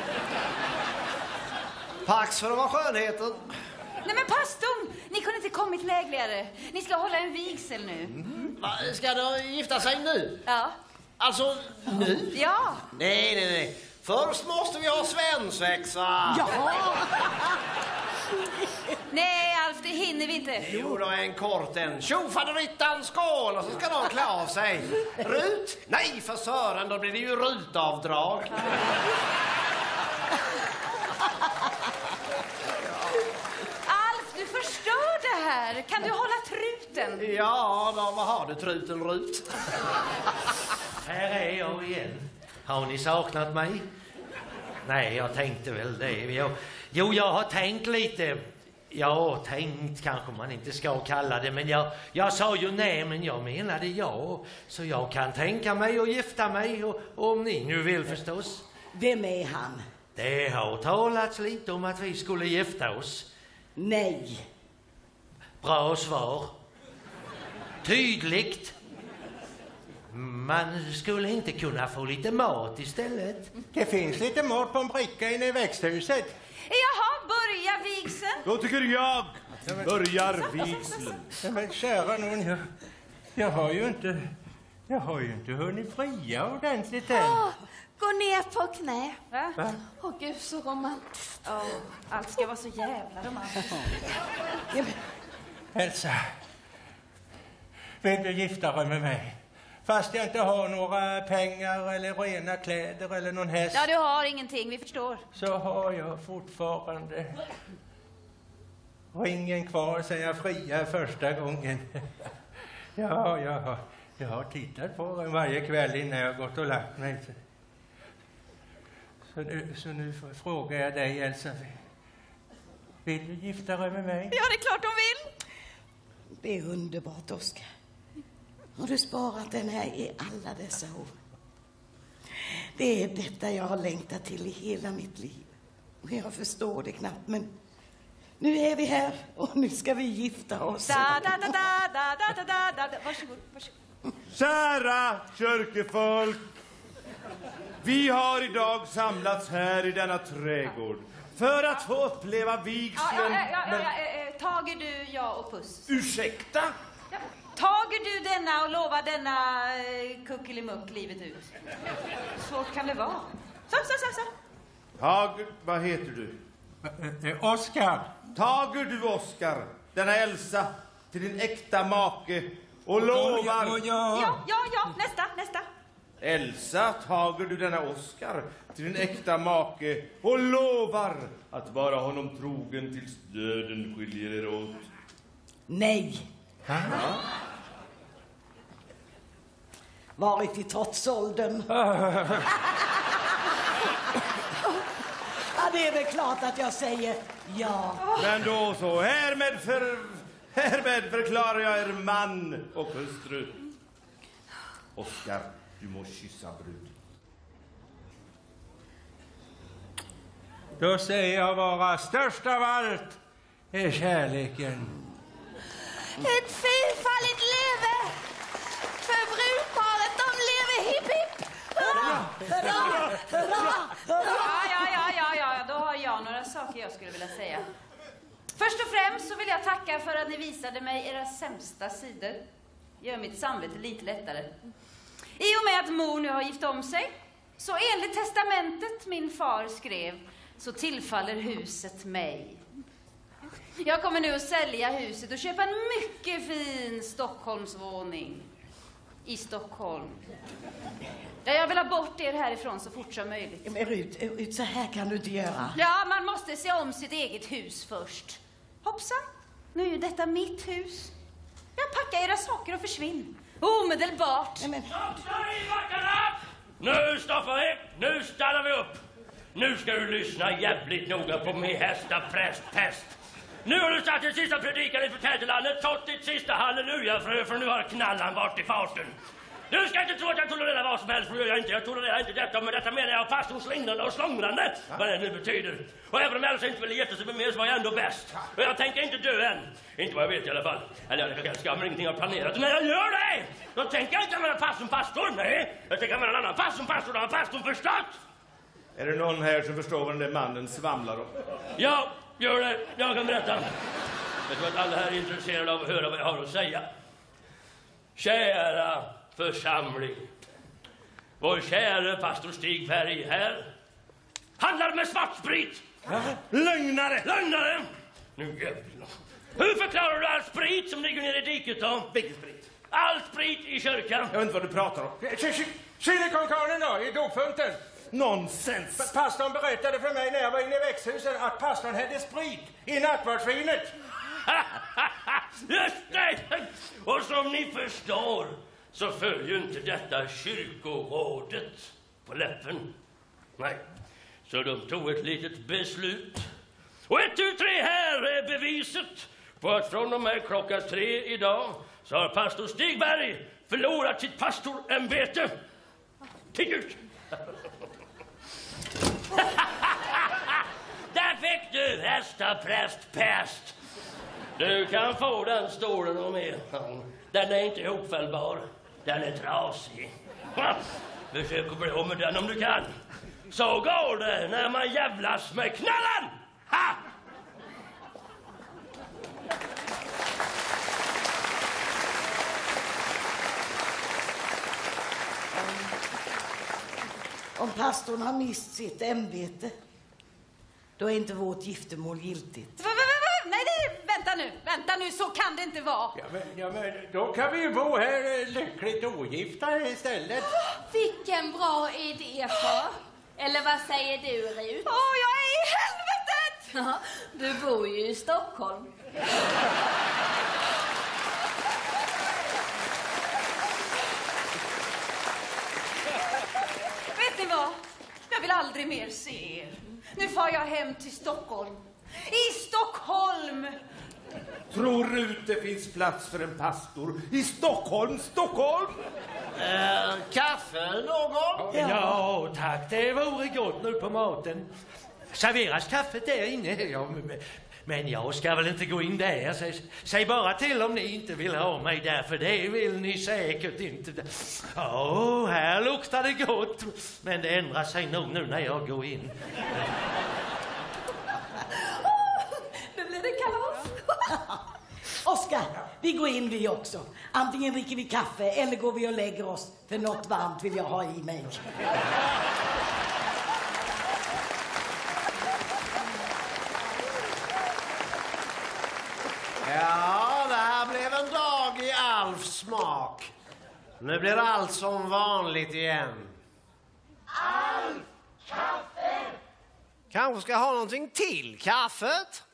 Pax för att vara skönheten. Nej men pastorn, ni kunde inte kommit lägligare. Ni ska hålla en vigsel nu. Ska du gifta sig nu? Ja. Alltså, nu? Ja. Nej. Först måste vi ha svensexa. Ja. Nej, Alf, det hinner vi inte. Jo, då är en kort en. Tjofaderittan, skål! Och så ska de klä av sig. Rut? Nej, för Sören, då blir det ju rutavdrag. Alf, du förstör det här. Kan du hålla truten? Ja, då, vad har du, truten Rut? Här är jag igen. Har ni saknat mig? Nej, jag tänkte väl det. Jag har tänkt lite. Ja, tänkt kanske man inte ska kalla det. Men jag sa ju nej, men jag menade ja. Så jag kan tänka mig att gifta mig. Och om ni nu vill förstås. Vem är han? Det har talats lite om att vi skulle gifta oss. Nej. Bra svar. Tydligt. Man skulle inte kunna få lite mat istället. Det finns lite mat på en bricka inne i växthuset. Jaha, börja vigseln. Då tycker jag börjar vigseln. Men kära någon, jag har ju inte hunnit fria ordentligt än. Gå ner på knä. Va? Åh gud, så romantiskt. Allt ska vara så jävla romantiskt. Elsa, vill du gifta dig med mig? Fast jag inte har några pengar eller rena kläder eller någon häst. Ja, du har ingenting, vi förstår. Så har jag fortfarande ringen kvar sen jag fria första gången. Ja, jag har tittat på den varje kväll innan jag gått och lagt mig. Så nu frågar jag dig, Elsa. Vill du gifta dig med mig? Ja, det är klart de vill. Det är underbart, Oskar. Har du sparat den här i alla dessa år? Det är detta jag har längtat till i hela mitt liv. Och jag förstår det knappt, men nu är vi här och nu ska vi gifta oss. Varsågod. Kära kyrkefolk, vi har idag samlats här i denna trädgård för att få uppleva vigseln. Tager du ja och puss? Ursäkta? Ja. Tager du denna och lovar denna kuckelimuck livet ut? Svårt kan det vara. Så. Tager, vad heter du? Oskar. Tager du, Oskar, denna Elsa till din äkta make och lovar... Ja, nästa. Elsa, tager du denna Oscar till din äkta make och lovar att vara honom trogen tills döden skiljer er åt? Nej. Ja. Varit i trotsåldern. Ja, det är väl klart att jag säger ja. Men då så, härmed förklarar jag er man och hustru. Oscar, du må kyssa brud. Då säger jag bara, störst av allt är kärleken. Ett fyrfaldigt leve för brudparet, de lever hipp hipp. Hurra, hurra, hurra, hurra. Ja, då har jag några saker jag skulle vilja säga. Först och främst så vill jag tacka för att ni visade mig era sämsta sidor. Gör mitt samvete lite lättare. I och med att mor nu har gift om sig, så enligt testamentet min far skrev, så tillfaller huset mig. Jag kommer nu att sälja huset och köpa en mycket fin Stockholmsvåning i Stockholm. Ja, jag vill ha bort er härifrån så fort som möjligt. Men Rut, så här kan du inte göra. Ja, man måste se om sitt eget hus först. Hoppsan, nu är ju detta mitt hus. Jag packar era saker och försvinn. Omedelbart. Stopp i backarna! Nu stoppar vi, nu stannar vi upp. Nu ska du lyssna jävligt noga på min hästa prästpest. Nu har du satt din sista predikan inför tätelandet, tagit ditt sista hallelujafrö, för nu har knallan varit i farten. Du ska inte tro att jag tolererar vad som helst, för jag inte. Jag tolererar inte detta, men detta menar jag pastorns slingrande och slångrande, vad det nu betyder. Och även om Elsa inte ville gifta sig med mig så var jag ändå bäst. Och jag tänker inte dö än. Inte vad jag vet i alla fall. Eller jag ska, men ingenting har planerat. Men jag gör det! Då tänker jag inte använda pastor, nej. Jag tänker använda en annan pastor, då har pastorn förstått. Är det någon här som förstår vad den där mannen svamlar om? Ja, gör det. Jag kan berätta. Jag tror att alla här är intresserade av att höra vad jag har att säga. Kära församling. Vår kära pastor Stig Berg här handlar med svartsprit. Lögnare! Lögnare! Nu jävlar. Hur förklarar du all sprit som ligger ner i diket då? Vilken sprit? All sprit i kyrkan. Jag vet inte vad du pratar om. Kyrkokonkarlen då, i dopfunten. Nonsens! Pastorn berättade för mig när jag var inne i växthuset att pastorn hade sprit i nattvardsvinet. Just det! Och som ni förstår så följer inte detta kyrkorådet på läppen. Nej, så de tog ett litet beslut. Och 1, 2, 3 här är beviset på att från och med klockan 3 idag så har pastor Stigberg förlorat sitt pastorämbete. Titt ut! Där fick du hästaprästpest. Du kan få den stolen och med. Den är inte ihopfällbar. Den är trasig. Försök att bli av med den om du kan. Så går det när man jävlas med knallen. Ha! Om pastorn har mist sitt ämbete, då är inte vårt giftermål giltigt. Nej, vänta nu, så kan det inte vara. Ja, men då kan vi ju bo här lyckligt ogifta istället. Vilken bra idé, far. Eller vad säger du, Rut? Jag är i helvetet! Ja, du bor ju i Stockholm. Vet ni vad? Jag vill aldrig mer se er. Nu far jag hem till Stockholm. I Stockholm! Tror Rut det finns plats för en pastor i Stockholm? Kaffe någon? Ja, tack. Det vore gott nu på maten. Serveras kaffet där inne? Ja, men jag ska väl inte gå in där. Säg bara till om ni inte vill ha mig där, för det vill ni säkert inte. Här luktar det gott. Men det ändrar sig nog nu när jag går in. Nu blir det kalas. Oskar, vi går in vi också. Antingen dricker vi kaffe eller går vi och lägger oss. För något varmt vill jag ha i mig. Ja, det här blev en dag i Alfs smak. Nu blir allt som vanligt igen. Allt kaffe! Kanske ska ha någonting till kaffet?